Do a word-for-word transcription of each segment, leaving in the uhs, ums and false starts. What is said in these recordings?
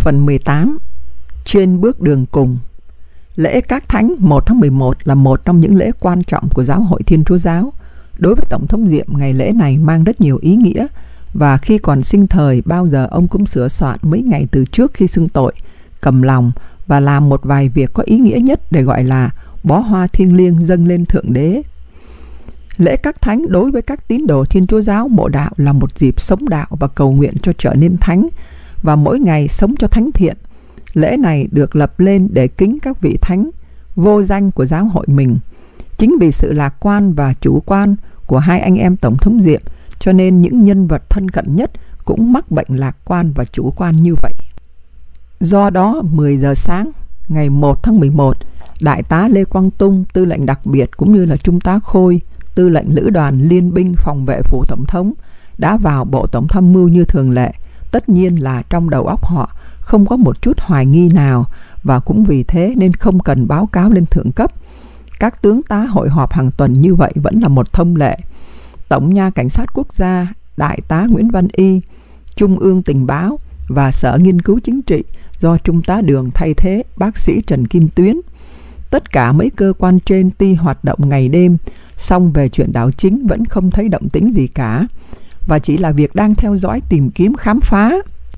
Phần mười tám. Trên bước đường cùng. Lễ Các Thánh một tháng mười một là một trong những lễ quan trọng của Giáo hội Thiên Chúa Giáo. Đối với Tổng thống Diệm, ngày lễ này mang rất nhiều ý nghĩa, và khi còn sinh thời, bao giờ ông cũng sửa soạn mấy ngày từ trước khi xưng tội, cầm lòng và làm một vài việc có ý nghĩa nhất để gọi là bó hoa thiêng liêng dâng lên Thượng Đế. Lễ Các Thánh đối với các tín đồ Thiên Chúa Giáo Mộ Đạo là một dịp sống đạo và cầu nguyện cho trở nên thánh, và mỗi ngày sống cho thánh thiện. Lễ này được lập lên để kính các vị thánh vô danh của giáo hội mình. Chính vì sự lạc quan và chủ quan của hai anh em Tổng thống Diệm, cho nên những nhân vật thân cận nhất cũng mắc bệnh lạc quan và chủ quan như vậy. Do đó, mười giờ sáng ngày một tháng mười một, Đại tá Lê Quang Tung, tư lệnh đặc biệt, cũng như là Trung tá Khôi, tư lệnh lữ đoàn liên binh phòng vệ phủ tổng thống, đã vào bộ tổng tham mưu như thường lệ. Tất nhiên là trong đầu óc họ không có một chút hoài nghi nào, và cũng vì thế nên không cần báo cáo lên thượng cấp. Các tướng tá hội họp hàng tuần như vậy vẫn là một thông lệ. Tổng nha Cảnh sát Quốc gia, Đại tá Nguyễn Văn Y, Trung ương Tình báo và Sở Nghiên cứu Chính trị do Trung tá Đường thay thế bác sĩ Trần Kim Tuyến. Tất cả mấy cơ quan trên tuy hoạt động ngày đêm, song về chuyện đảo chính vẫn không thấy động tĩnh gì cả, và chỉ là việc đang theo dõi, tìm kiếm, khám phá.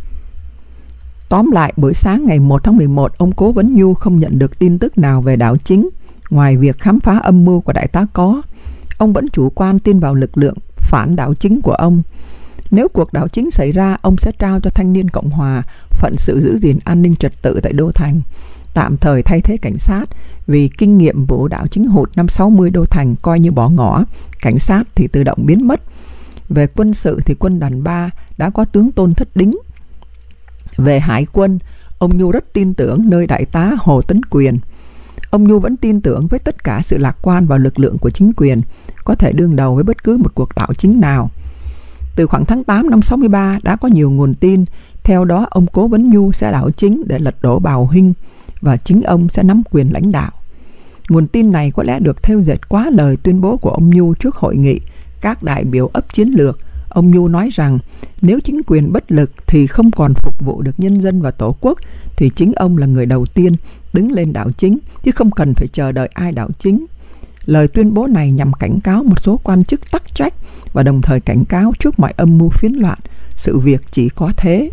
Tóm lại, buổi sáng ngày một tháng mười một, ông Cố Vấn Nhu không nhận được tin tức nào về đảo chính, ngoài việc khám phá âm mưu của đại tá Có. Ông vẫn chủ quan tin vào lực lượng phản đảo chính của ông. Nếu cuộc đảo chính xảy ra, ông sẽ trao cho Thanh niên Cộng Hòa phận sự giữ gìn an ninh trật tự tại Đô Thành, tạm thời thay thế cảnh sát, vì kinh nghiệm vụ đảo chính hụt năm sáu mươi Đô Thành coi như bỏ ngỏ, cảnh sát thì tự động biến mất. Về quân sự thì quân đoàn ba đã có tướng Tôn Thất Đính. Về hải quân, ông Nhu rất tin tưởng nơi đại tá Hồ Tấn Quyền. Ông Nhu vẫn tin tưởng với tất cả sự lạc quan vào lực lượng của chính quyền có thể đương đầu với bất cứ một cuộc đảo chính nào. Từ khoảng tháng tám năm sáu mươi ba đã có nhiều nguồn tin, theo đó ông Cố Vấn Nhu sẽ đảo chính để lật đổ Bào Huynh, và chính ông sẽ nắm quyền lãnh đạo. Nguồn tin này có lẽ được thêu dệt quá lời tuyên bố của ông Nhu trước hội nghị các đại biểu ấp chiến lược. Ông Nhu nói rằng nếu chính quyền bất lực thì không còn phục vụ được nhân dân và tổ quốc, thì chính ông là người đầu tiên đứng lên đảo chính, chứ không cần phải chờ đợi ai đảo chính. Lời tuyên bố này nhằm cảnh cáo một số quan chức tắc trách, và đồng thời cảnh cáo trước mọi âm mưu phiến loạn, sự việc chỉ có thế.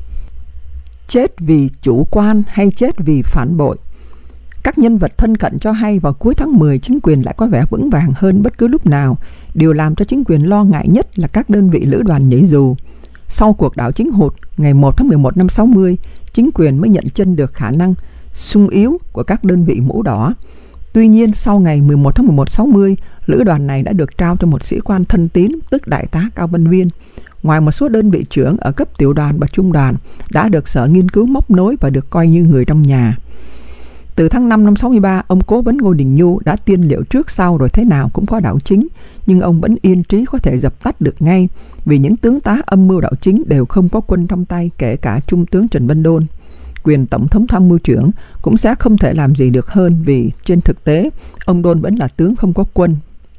Chết vì chủ quan hay chết vì phản bội? Các nhân vật thân cận cho hay vào cuối tháng mười, chính quyền lại có vẻ vững vàng hơn bất cứ lúc nào. Điều làm cho chính quyền lo ngại nhất là các đơn vị lữ đoàn nhảy dù. Sau cuộc đảo chính hụt ngày một tháng mười một năm sáu mươi, chính quyền mới nhận chân được khả năng sung yếu của các đơn vị mũ đỏ. Tuy nhiên, sau ngày mười một tháng mười một sáu mươi, lữ đoàn này đã được trao cho một sĩ quan thân tín, tức đại tá Cao Văn Viên. Ngoài một số đơn vị trưởng ở cấp tiểu đoàn và trung đoàn đã được Sở Nghiên cứu móc nối và được coi như người trong nhà. Từ tháng năm năm sáu mươi ba, ông Cố Vấn Ngô Đình Nhu đã tiên liệu trước sau rồi thế nào cũng có đảo chính, nhưng ông vẫn yên trí có thể dập tắt được ngay, vì những tướng tá âm mưu đảo chính đều không có quân trong tay, kể cả Trung tướng Trần Văn Đôn. Quyền Tổng thống tham mưu trưởng cũng sẽ không thể làm gì được hơn, vì trên thực tế ông Đôn vẫn là tướng không có quân.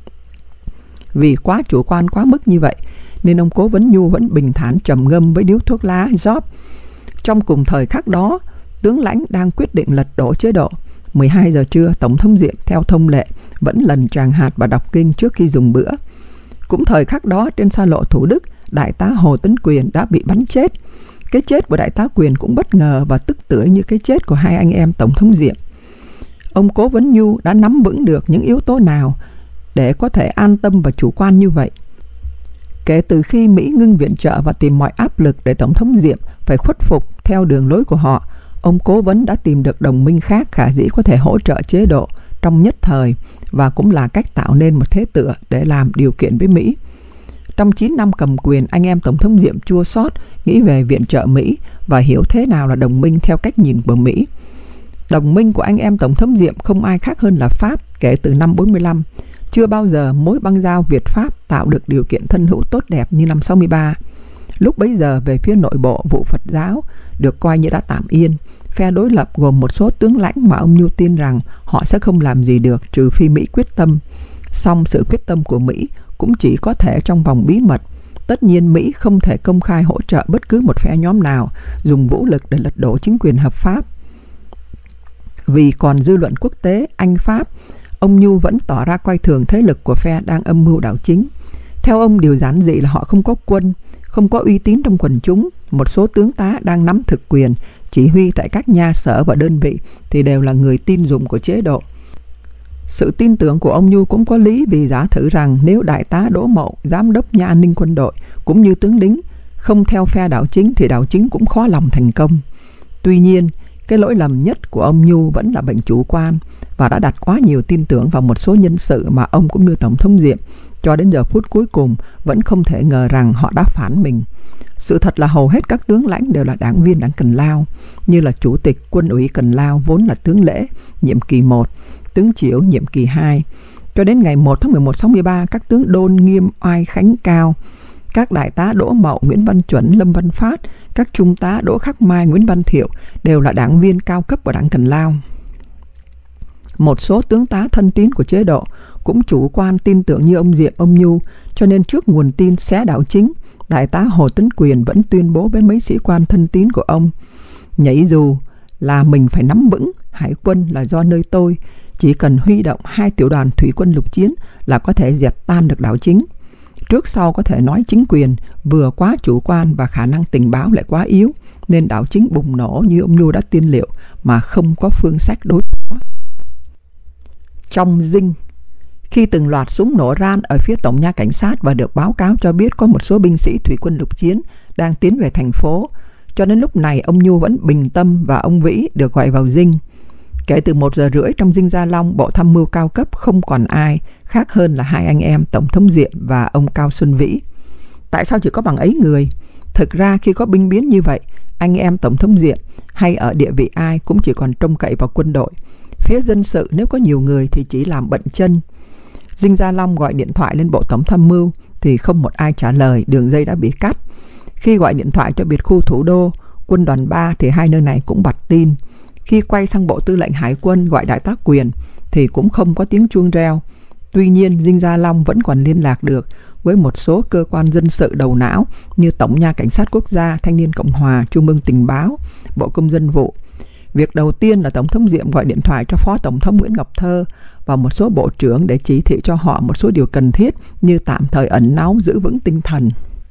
Vì quá chủ quan quá mức như vậy, nên ông Cố Vấn Nhu vẫn bình thản trầm ngâm với điếu thuốc lá Job. Trong cùng thời khắc đó, tướng lãnh đang quyết định lật đổ chế độ. mười hai giờ trưa, Tổng thống Diệm theo thông lệ vẫn lần tràng hạt và đọc kinh trước khi dùng bữa. Cũng thời khắc đó, trên xa lộ Thủ Đức, đại tá Hồ Tấn Quyền đã bị bắn chết. Cái chết của đại tá Quyền cũng bất ngờ và tức tưởi như cái chết của hai anh em Tổng thống Diệm. Ông Cố Vấn Nhu đã nắm vững được những yếu tố nào để có thể an tâm và chủ quan như vậy. Kể từ khi Mỹ ngưng viện trợ và tìm mọi áp lực để Tổng thống Diệm phải khuất phục theo đường lối của họ, ông Cố Vấn đã tìm được đồng minh khác khả dĩ có thể hỗ trợ chế độ trong nhất thời, và cũng là cách tạo nên một thế tựa để làm điều kiện với Mỹ. Trong chín năm cầm quyền, anh em Tổng thống Diệm chua xót nghĩ về viện trợ Mỹ và hiểu thế nào là đồng minh theo cách nhìn của Mỹ. Đồng minh của anh em Tổng thống Diệm không ai khác hơn là Pháp. Kể từ năm bốn mươi lăm, chưa bao giờ mối băng giao Việt-Pháp tạo được điều kiện thân hữu tốt đẹp như năm sáu mươi ba. Lúc bấy giờ, về phía nội bộ, vụ Phật giáo được coi như đã tạm yên. Phe đối lập gồm một số tướng lãnh mà ông Nhu tin rằng họ sẽ không làm gì được trừ phi Mỹ quyết tâm. Song sự quyết tâm của Mỹ cũng chỉ có thể trong vòng bí mật. Tất nhiên Mỹ không thể công khai hỗ trợ bất cứ một phe nhóm nào dùng vũ lực để lật đổ chính quyền hợp pháp. Vì còn dư luận quốc tế, Anh, Pháp, ông Nhu vẫn tỏ ra coi thường thế lực của phe đang âm mưu đảo chính. Theo ông, điều giản dị là họ không có quân, không có uy tín trong quần chúng. Một số tướng tá đang nắm thực quyền, chỉ huy tại các nha sở và đơn vị thì đều là người tin dùng của chế độ. Sự tin tưởng của ông Nhu cũng có lý, vì giả thử rằng nếu đại tá Đỗ Mậu, giám đốc nha an ninh quân đội cũng như tướng lính không theo phe đảo chính thì đảo chính cũng khó lòng thành công. Tuy nhiên, cái lỗi lầm nhất của ông Nhu vẫn là bệnh chủ quan và đã đặt quá nhiều tin tưởng vào một số nhân sự mà ông cũng như Tổng thống Diệm cho đến giờ phút cuối cùng vẫn không thể ngờ rằng họ đã phản mình. Sự thật là hầu hết các tướng lãnh đều là đảng viên Đảng Cần Lao, như là Chủ tịch Quân ủy Cần Lao vốn là tướng Lễ, nhiệm kỳ một, tướng Chiểu, nhiệm kỳ hai. Cho đến ngày một tháng mười một sáu mươi ba, các tướng Đôn, Nghiêm, Oai, Khánh Cao, các đại tá Đỗ Mậu, Nguyễn Văn Chuẩn, Lâm Văn Phát, các trung tá Đỗ Khắc Mai, Nguyễn Văn Thiệu đều là đảng viên cao cấp của Đảng Cần Lao. Một số tướng tá thân tín của chế độ cũng chủ quan tin tưởng như ông Diệm, ông Nhu, cho nên trước nguồn tin xé đảo chính, đại tá Hồ Tấn Quyền vẫn tuyên bố với mấy sĩ quan thân tín của ông: nhảy dù là mình phải nắm vững, hải quân là do nơi tôi, chỉ cần huy động hai tiểu đoàn thủy quân lục chiến là có thể dẹp tan được đảo chính. Trước sau có thể nói chính quyền vừa quá chủ quan và khả năng tình báo lại quá yếu, nên đảo chính bùng nổ như ông Nhu đã tiên liệu mà không có phương sách đối phó. Trong Dinh, khi từng loạt súng nổ ran ở phía tổng nha cảnh sát và được báo cáo cho biết có một số binh sĩ thủy quân lục chiến đang tiến về thành phố, cho đến lúc này ông Nhu vẫn bình tâm và ông Vĩ được gọi vào Dinh. Kể từ một giờ rưỡi, trong Dinh Gia Long, bộ tham mưu cao cấp không còn ai khác hơn là hai anh em Tổng thống Diệm và ông Cao Xuân Vĩ. Tại sao chỉ có bằng ấy người? Thực ra khi có binh biến như vậy, anh em Tổng thống Diệm hay ở địa vị ai cũng chỉ còn trông cậy vào quân đội. Phía dân sự nếu có nhiều người thì chỉ làm bận chân. Dinh Gia Long gọi điện thoại lên bộ tổng tham mưu thì không một ai trả lời, đường dây đã bị cắt. Khi gọi điện thoại cho biệt khu thủ đô, quân đoàn ba thì hai nơi này cũng bật tin. Khi quay sang bộ tư lệnh hải quân gọi đại tá Quyền thì cũng không có tiếng chuông reo. Tuy nhiên, Dinh Gia Long vẫn còn liên lạc được với một số cơ quan dân sự đầu não như Tổng nha Cảnh sát Quốc gia, Thanh niên Cộng hòa, Trung ương Tình báo, Bộ Công dân vụ. Việc đầu tiên là Tổng thống Diệm gọi điện thoại cho Phó Tổng thống Nguyễn Ngọc Thơ và một số bộ trưởng để chỉ thị cho họ một số điều cần thiết như tạm thời ẩn náu, giữ vững tinh thần.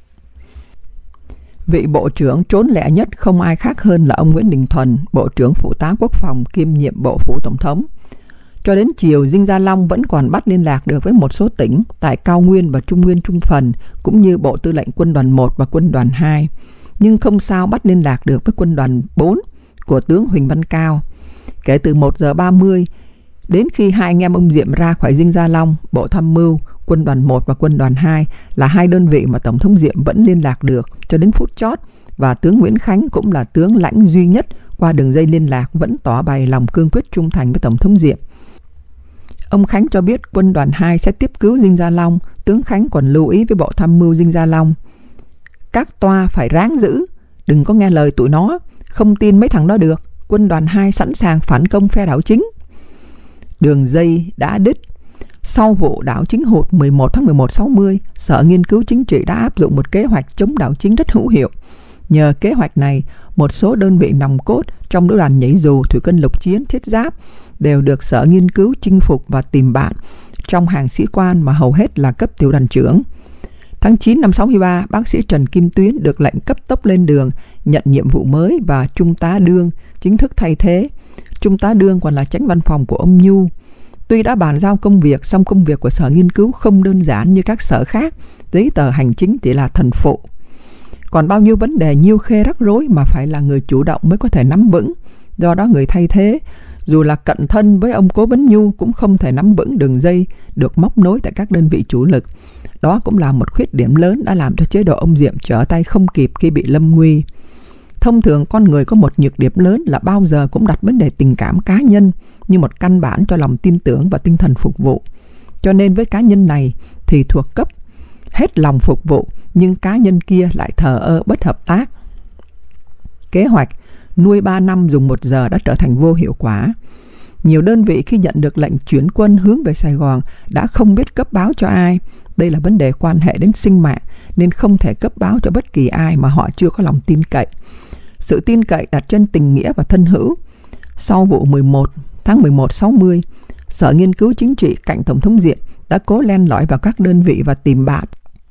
Vị bộ trưởng trốn lẹ nhất không ai khác hơn là ông Nguyễn Đình Thuần, Bộ trưởng Phụ tá Quốc phòng kiêm nhiệm Bộ Phủ Tổng thống. Cho đến chiều, Dinh Gia Long vẫn còn bắt liên lạc được với một số tỉnh tại Cao Nguyên và Trung Nguyên Trung Phần, cũng như Bộ Tư lệnh Quân đoàn một và Quân đoàn hai. Nhưng không sao bắt liên lạc được với Quân đoàn bốn của tướng Huỳnh Văn Cao. Kể từ một giờ ba mươi, đến khi hai anh em ông Diệm ra khỏi Dinh Gia Long, Bộ Tham mưu, Quân đoàn một và Quân đoàn hai là hai đơn vị mà Tổng thống Diệm vẫn liên lạc được cho đến phút chót, và tướng Nguyễn Khánh cũng là tướng lãnh duy nhất qua đường dây liên lạc vẫn tỏ bày lòng cương quyết trung thành với Tổng thống Diệm. Ông Khánh cho biết Quân đoàn hai sẽ tiếp cứu Dinh Gia Long. Tướng Khánh còn lưu ý với Bộ Tham mưu Dinh Gia Long: các toa phải ráng giữ, đừng có nghe lời tụi nó, không tin mấy thằng đó được. Quân đoàn hai sẵn sàng phản công phe đảo chính. Đường dây đã đứt. Sau vụ đảo chính hụt mười một tháng mười một sáu mươi, Sở Nghiên cứu Chính trị đã áp dụng một kế hoạch chống đảo chính rất hữu hiệu. Nhờ kế hoạch này, một số đơn vị nòng cốt trong lữ đoàn nhảy dù, thủy quân lục chiến, thiết giáp đều được Sở Nghiên cứu chinh phục và tìm bạn trong hàng sĩ quan mà hầu hết là cấp tiểu đoàn trưởng. Tháng chín năm sáu mươi ba, bác sĩ Trần Kim Tuyến được lệnh cấp tốc lên đường nhận nhiệm vụ mới và Trung tá Đương chính thức thay thế. Trung tá Đương còn là chánh văn phòng của ông Nhu. Tuy đã bàn giao công việc, song công việc của Sở Nghiên cứu không đơn giản như các sở khác, giấy tờ hành chính chỉ là thần phụ. Còn bao nhiêu vấn đề nhiêu khê rắc rối mà phải là người chủ động mới có thể nắm vững. Do đó người thay thế, dù là cận thân với ông Cố Vấn Nhu, cũng không thể nắm vững đường dây được móc nối tại các đơn vị chủ lực. Đó cũng là một khuyết điểm lớn đã làm cho chế độ ông Diệm trở tay không kịp khi bị lâm nguy. Thông thường con người có một nhược điểm lớn là bao giờ cũng đặt vấn đề tình cảm cá nhân như một căn bản cho lòng tin tưởng và tinh thần phục vụ. Cho nên với cá nhân này thì thuộc cấp hết lòng phục vụ, nhưng cá nhân kia lại thờ ơ bất hợp tác. Kế hoạch nuôi ba năm dùng một giờ đã trở thành vô hiệu quả. Nhiều đơn vị khi nhận được lệnh chuyển quân hướng về Sài Gòn đã không biết cấp báo cho ai. Đây là vấn đề quan hệ đến sinh mạng, nên không thể cấp báo cho bất kỳ ai mà họ chưa có lòng tin cậy. Sự tin cậy đặt trên tình nghĩa và thân hữu. Sau vụ mười một tháng mười một sáu mươi, Sở Nghiên cứu Chính trị cạnh Tổng thống Diệm đã cố len lỏi vào các đơn vị và tìm bạn.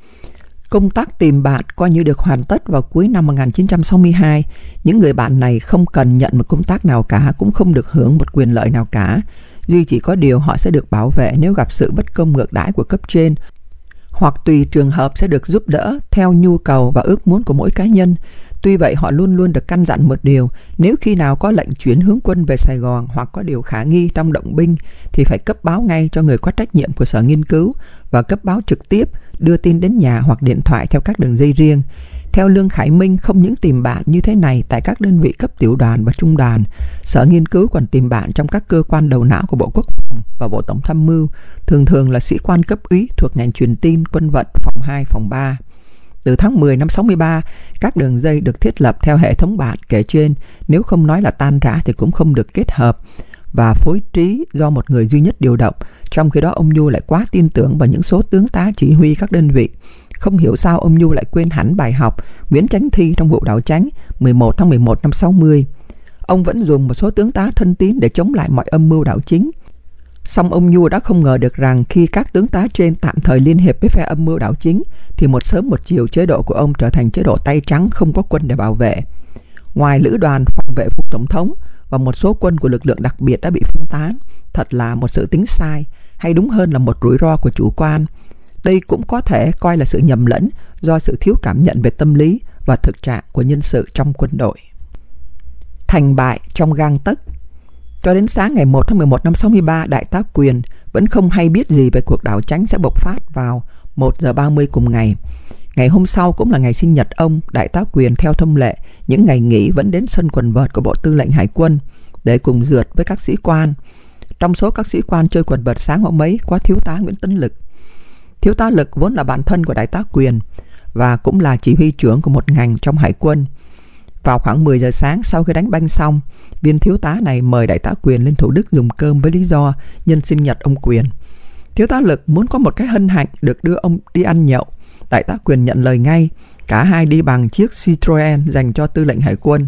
Công tác tìm bạn coi như được hoàn tất vào cuối năm một nghìn chín trăm sáu mươi hai. Những người bạn này không cần nhận một công tác nào cả, cũng không được hưởng một quyền lợi nào cả. Duy chỉ có điều họ sẽ được bảo vệ nếu gặp sự bất công ngược đãi của cấp trên, hoặc tùy trường hợp sẽ được giúp đỡ theo nhu cầu và ước muốn của mỗi cá nhân. Tuy vậy họ luôn luôn được căn dặn một điều: nếu khi nào có lệnh chuyển hướng quân về Sài Gòn hoặc có điều khả nghi trong động binh thì phải cấp báo ngay cho người có trách nhiệm của Sở Nghiên cứu và cấp báo trực tiếp, đưa tin đến nhà hoặc điện thoại theo các đường dây riêng. Theo Lương Khải Minh, không những tìm bạn như thế này tại các đơn vị cấp tiểu đoàn và trung đoàn, Sở Nghiên cứu còn tìm bạn trong các cơ quan đầu não của Bộ Quốc phòng và Bộ Tổng tham mưu, thường thường là sĩ quan cấp úy thuộc ngành truyền tin, quân vận, phòng hai, phòng ba. Từ tháng mười năm sáu mươi ba, các đường dây được thiết lập theo hệ thống bạn kể trên, nếu không nói là tan rã thì cũng không được kết hợp và phối trí do một người duy nhất điều động. Trong khi đó ông Nhu lại quá tin tưởng vào những số tướng tá chỉ huy các đơn vị. Không hiểu sao ông Nhu lại quên hẳn bài học Nguyễn Chánh Thi trong vụ đảo Chánh mười một tháng mười một năm sáu mươi. Ông vẫn dùng một số tướng tá thân tín để chống lại mọi âm mưu đảo chính. Song ông Nhu đã không ngờ được rằng khi các tướng tá trên tạm thời liên hiệp với phe âm mưu đảo chính thì một sớm một chiều chế độ của ông trở thành chế độ tay trắng, không có quân để bảo vệ. Ngoài lữ đoàn phòng vệ phục tổng thống và một số quân của lực lượng đặc biệt đã bị phân tán, thật là một sự tính sai, hay đúng hơn là một rủi ro của chủ quan. Đây cũng có thể coi là sự nhầm lẫn do sự thiếu cảm nhận về tâm lý và thực trạng của nhân sự trong quân đội. Thành bại trong gang tấc. Cho đến sáng ngày một tháng mười một năm sáu mươi ba, Đại tá Quyền vẫn không hay biết gì về cuộc đảo Chánh sẽ bộc phát vào một giờ ba mươi cùng ngày. Ngày hôm sau cũng là ngày sinh nhật ông, Đại tá Quyền theo thông lệ những ngày nghỉ vẫn đến sân quần vợt của Bộ Tư lệnh Hải quân để cùng rượt với các sĩ quan. Trong số các sĩ quan chơi quần vợt sáng hôm ấy có thiếu tá Nguyễn Tấn Lực. Thiếu tá Lực vốn là bạn thân của Đại tá Quyền và cũng là chỉ huy trưởng của một ngành trong Hải quân. Vào khoảng mười giờ sáng, sau khi đánh banh xong, viên thiếu tá này mời Đại tá Quyền lên Thủ Đức dùng cơm với lý do nhân sinh nhật ông Quyền. Thiếu tá Lực muốn có một cái hân hạnh được đưa ông đi ăn nhậu. Đại tá Quyền nhận lời ngay. Cả hai đi bằng chiếc Citroen dành cho Tư lệnh Hải quân.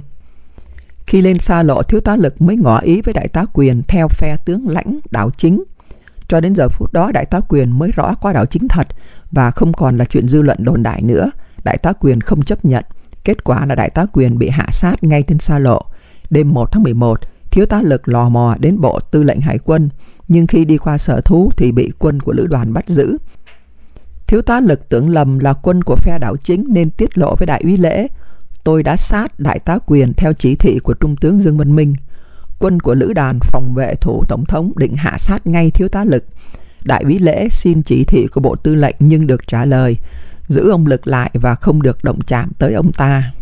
Khi lên xa lộ, thiếu tá Lực mới ngỏ ý với Đại tá Quyền theo phe tướng lãnh đảo chính. Cho đến giờ phút đó, Đại tá Quyền mới rõ có đảo chính thật và không còn là chuyện dư luận đồn đại nữa. Đại tá Quyền không chấp nhận. Kết quả là Đại tá Quyền bị hạ sát ngay trên xa lộ. Đêm một tháng mười một, thiếu tá Lực lò mò đến Bộ Tư lệnh Hải quân, nhưng khi đi qua sở thú thì bị quân của lữ đoàn bắt giữ. Thiếu tá Lực tưởng lầm là quân của phe đảo chính nên tiết lộ với Đại úy Lễ: "Tôi đã sát Đại tá Quyền theo chỉ thị của Trung tướng Dương Văn Minh." Quân của lữ đoàn phòng vệ thủ tổng thống định hạ sát ngay thiếu tá Lực. Đại úy Lễ xin chỉ thị của Bộ Tư lệnh nhưng được trả lời giữ ông Lực lại và không được động chạm tới ông ta.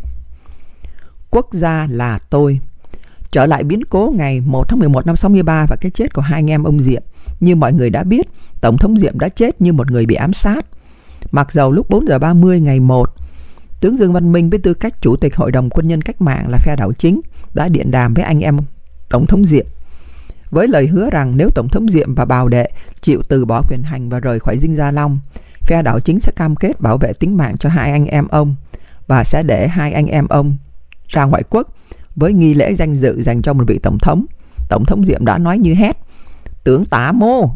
Quốc gia là tôi. Trở lại biến cố ngày một tháng mười một năm sáu mươi ba và cái chết của hai anh em ông Diệm. Như mọi người đã biết, Tổng thống Diệm đã chết như một người bị ám sát. Mặc dầu lúc bốn giờ ba mươi ngày một, tướng Dương Văn Minh với tư cách Chủ tịch Hội đồng Quân nhân Cách mạng là phe đảo chính đã điện đàm với anh em Tổng thống Diệm với lời hứa rằng nếu Tổng thống Diệm và Bào Đệ chịu từ bỏ quyền hành và rời khỏi Dinh Gia Long, phe đảo chính sẽ cam kết bảo vệ tính mạng cho hai anh em ông và sẽ để hai anh em ông ra ngoại quốc với nghi lễ danh dự dành cho một vị tổng thống. Tổng thống Diệm đã nói như hét: "Tướng tá Mô!"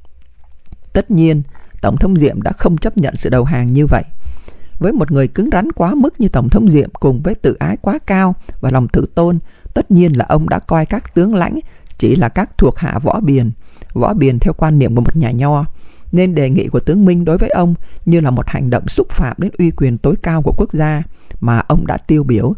Tất nhiên, Tổng thống Diệm đã không chấp nhận sự đầu hàng như vậy. Với một người cứng rắn quá mức như Tổng thống Diệm cùng với tự ái quá cao và lòng tự tôn, tất nhiên là ông đã coi các tướng lãnh chỉ là các thuộc hạ võ biền, võ biền theo quan niệm của một nhà nho, nên đề nghị của tướng Minh đối với ông như là một hành động xúc phạm đến uy quyền tối cao của quốc gia mà ông đã tiêu biểu.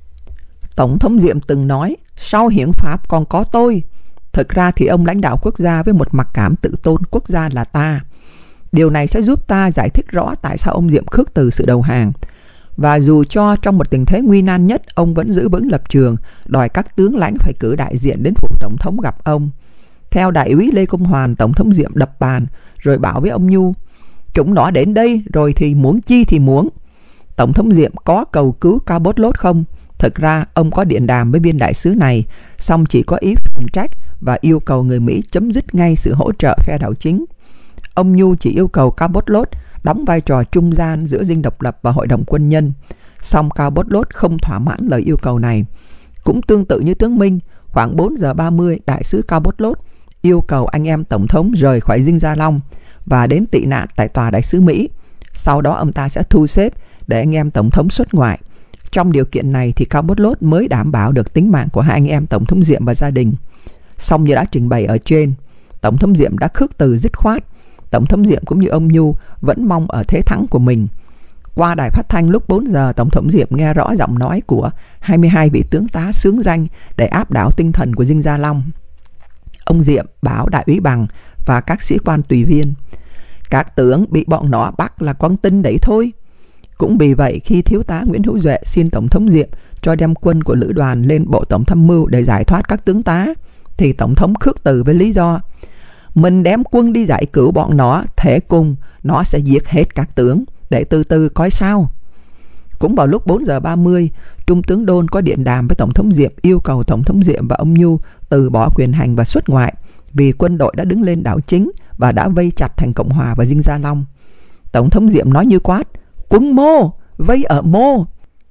Tổng thống Diệm từng nói: "Sau hiến pháp còn có tôi." Thực ra thì ông lãnh đạo quốc gia với một mặc cảm tự tôn quốc gia là ta. Điều này sẽ giúp ta giải thích rõ tại sao ông Diệm khước từ sự đầu hàng. Và dù cho trong một tình thế nguy nan nhất, ông vẫn giữ vững lập trường, đòi các tướng lãnh phải cử đại diện đến phủ tổng thống gặp ông. Theo Đại úy Lê Công Hoàn, Tổng thống Diệm đập bàn rồi bảo với ông Nhu: "Chúng nó đến đây rồi thì muốn chi thì muốn." Tổng thống Diệm có cầu cứu Cao Bốt Lốt không? Thực ra ông có điện đàm với viên đại sứ này, song chỉ có ý phụ trách và yêu cầu người Mỹ chấm dứt ngay sự hỗ trợ phe đảo chính. Ông Nhu chỉ yêu cầu Cao Bốt Lốt đóng vai trò trung gian giữa dinh độc lập và hội đồng quân nhân. Song Cao Bốt Lốt không thỏa mãn lời yêu cầu này. Cũng tương tự như tướng Minh, khoảng bốn giờ ba mươi, đại sứ Cao Bốt Lốt yêu cầu anh em tổng thống rời khỏi dinh Gia Long và đến tị nạn tại tòa đại sứ Mỹ. Sau đó ông ta sẽ thu xếp để anh em tổng thống xuất ngoại. Trong điều kiện này thì Cao Bốt Lốt mới đảm bảo được tính mạng của hai anh em tổng thống Diệm và gia đình. Song như đã trình bày ở trên, tổng thống Diệm đã khước từ dứt khoát. Tổng thống Diệm cũng như ông Nhu vẫn mong ở thế thắng của mình. Qua đài phát thanh lúc bốn giờ, tổng thống Diệm nghe rõ giọng nói của hai mươi hai vị tướng tá xướng danh để áp đảo tinh thần của dinh Gia Long. Ông Diệm bảo đại úy Bằng và các sĩ quan tùy viên: các tướng bị bọn nó bắt là con tin đấy thôi. Cũng vì vậy, khi thiếu tá Nguyễn Hữu Duệ xin tổng thống Diệm cho đem quân của lữ đoàn lên bộ tổng tham mưu để giải thoát các tướng tá, thì tổng thống khước từ với lý do: mình đem quân đi giải cứu bọn nó, thế cùng nó sẽ giết hết các tướng, để từ từ coi sao. Cũng vào lúc bốn giờ ba mươi, Trung tướng Đôn có điện đàm với tổng thống Diệm yêu cầu tổng thống Diệm và ông Nhu từ bỏ quyền hành và xuất ngoại, vì quân đội đã đứng lên đảo chính và đã vây chặt thành Cộng Hòa và dinh Gia Long. Tổng thống Diệm nói như quát: quân Mô, vây ở Mô.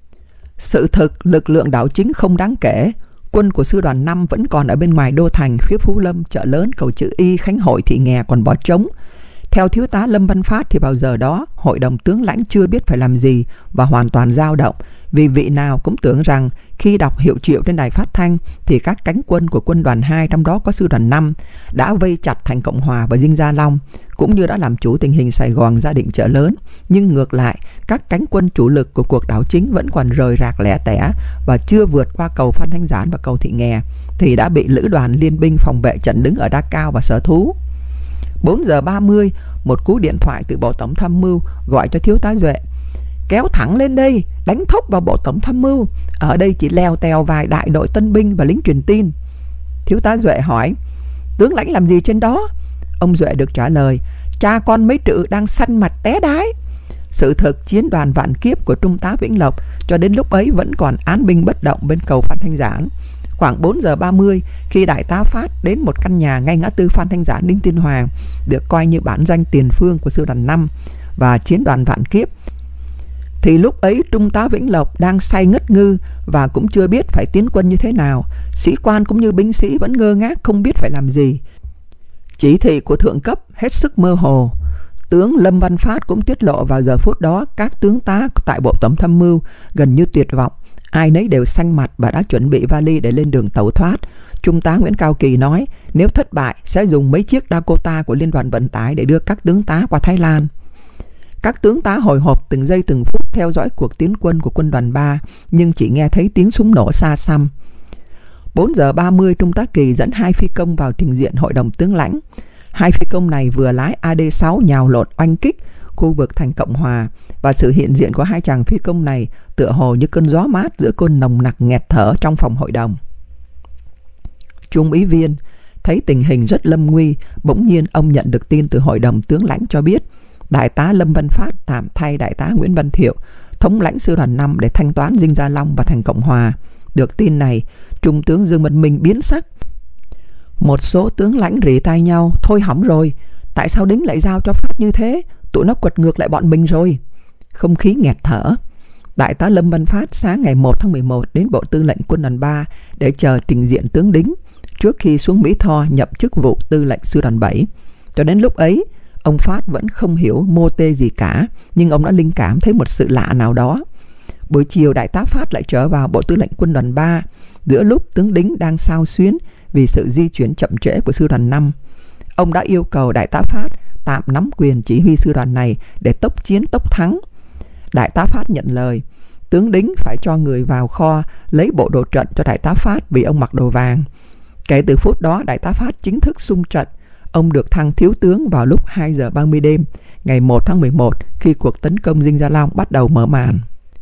Sự thực, lực lượng đảo chính không đáng kể. Quân của sư đoàn năm vẫn còn ở bên ngoài đô thành, phía Phú Lâm, Chợ Lớn, Cầu Chữ Y, Khánh Hội, Thị Nghè còn bỏ trống. Theo thiếu tá Lâm Văn Phát thì vào giờ đó, hội đồng tướng lãnh chưa biết phải làm gì và hoàn toàn dao động, vì vị nào cũng tưởng rằng khi đọc hiệu triệu trên đài phát thanh thì các cánh quân của quân đoàn hai, trong đó có sư đoàn năm, đã vây chặt thành Cộng Hòa và dinh Gia Long, cũng như đã làm chủ tình hình Sài Gòn, Gia Định, Chợ Lớn. Nhưng ngược lại, các cánh quân chủ lực của cuộc đảo chính vẫn còn rời rạc lẻ tẻ và chưa vượt qua cầu Phan Thanh Giản và cầu Thị Nghè thì đã bị lữ đoàn liên binh phòng vệ trận đứng ở Đa Cao và Sở Thú. bốn giờ ba mươi, một cú điện thoại từ Bộ Tổng tham mưu gọi cho thiếu tá Duệ: kéo thẳng lên đây, đánh thốc vào Bộ Tổng tham mưu. Ở đây chỉ leo tèo vài đại đội tân binh và lính truyền tin. Thiếu tá Duệ hỏi: tướng lãnh làm gì trên đó? Ông Duệ được trả lời: cha con mấy trự đang săn mặt té đái. Sự thực, chiến đoàn Vạn Kiếp của Trung tá Vĩnh Lộc cho đến lúc ấy vẫn còn án binh bất động bên cầu Phan Thanh Giản. Khoảng bốn giờ ba mươi, khi đại tá Phát đến một căn nhà ngay ngã tư Phan Thanh Giản, Đinh Tiên Hoàng, được coi như bản doanh tiền phương của sư đoàn năm và chiến đoàn Vạn Kiếp, thì lúc ấy Trung tá Vĩnh Lộc đang say ngất ngư và cũng chưa biết phải tiến quân như thế nào. Sĩ quan cũng như binh sĩ vẫn ngơ ngác không biết phải làm gì. Chỉ thị của thượng cấp hết sức mơ hồ. Tướng Lâm Văn Phát cũng tiết lộ vào giờ phút đó các tướng tá tại Bộ Tổng tham mưu gần như tuyệt vọng, ai nấy đều xanh mặt và đã chuẩn bị vali để lên đường tẩu thoát. Trung tá Nguyễn Cao Kỳ nói nếu thất bại sẽ dùng mấy chiếc Dakota của Liên đoàn Vận tải để đưa các tướng tá qua Thái Lan. Các tướng tá hồi hộp từng giây từng phút theo dõi cuộc tiến quân của quân đoàn ba, nhưng chỉ nghe thấy tiếng súng nổ xa xăm. bốn giờ ba mươi, Trung tá Kỳ dẫn hai phi công vào trình diện hội đồng tướng lãnh. Hai phi công này vừa lái A D sáu nhào lộn oanh kích khu vực thành Cộng Hòa, và sự hiện diện của hai chàng phi công này tựa hồ như cơn gió mát giữa cơn nồng nặc nghẹt thở trong phòng hội đồng. Trung úy Viên thấy tình hình rất lâm nguy. Bỗng nhiên ông nhận được tin từ hội đồng tướng lãnh cho biết đại tá Lâm Văn Phát tạm thay đại tá Nguyễn Văn Thiệu, thống lãnh sư đoàn năm, để thanh toán dinh Gia Long và thành Cộng Hòa. Được tin này, Trung tướng Dương Văn Minh biến sắc. Một số tướng lãnh rỉ tai nhau: thôi hỏng rồi, tại sao Đính lại giao cho Phát như thế? Tụi nó quật ngược lại bọn mình rồi. Không khí nghẹt thở. Đại tá Lâm Văn Phát sáng ngày một tháng mười một đến Bộ Tư lệnh Quân đoàn ba để chờ trình diện tướng Đính trước khi xuống Mỹ Tho nhậm chức vụ Tư lệnh sư đoàn bảy. Cho đến lúc ấy, ông Phát vẫn không hiểu mô tê gì cả, nhưng ông đã linh cảm thấy một sự lạ nào đó. Buổi chiều, đại tá Phát lại trở vào Bộ Tư lệnh Quân đoàn ba giữa lúc tướng Đính đang xao xuyến vì sự di chuyển chậm trễ của sư đoàn năm. Ông đã yêu cầu đại tá Phát tạm nắm quyền chỉ huy sư đoàn này để tốc chiến tốc thắng. Đại tá Phát nhận lời. Tướng Đính phải cho người vào kho lấy bộ đồ trận cho đại tá Phát vì ông mặc đồ vàng. Kể từ phút đó, đại tá Phát chính thức xung trận. Ông được thăng thiếu tướng vào lúc hai giờ ba mươi đêm ngày một tháng mười một, khi cuộc tấn công dinh Gia Long bắt đầu mở màn.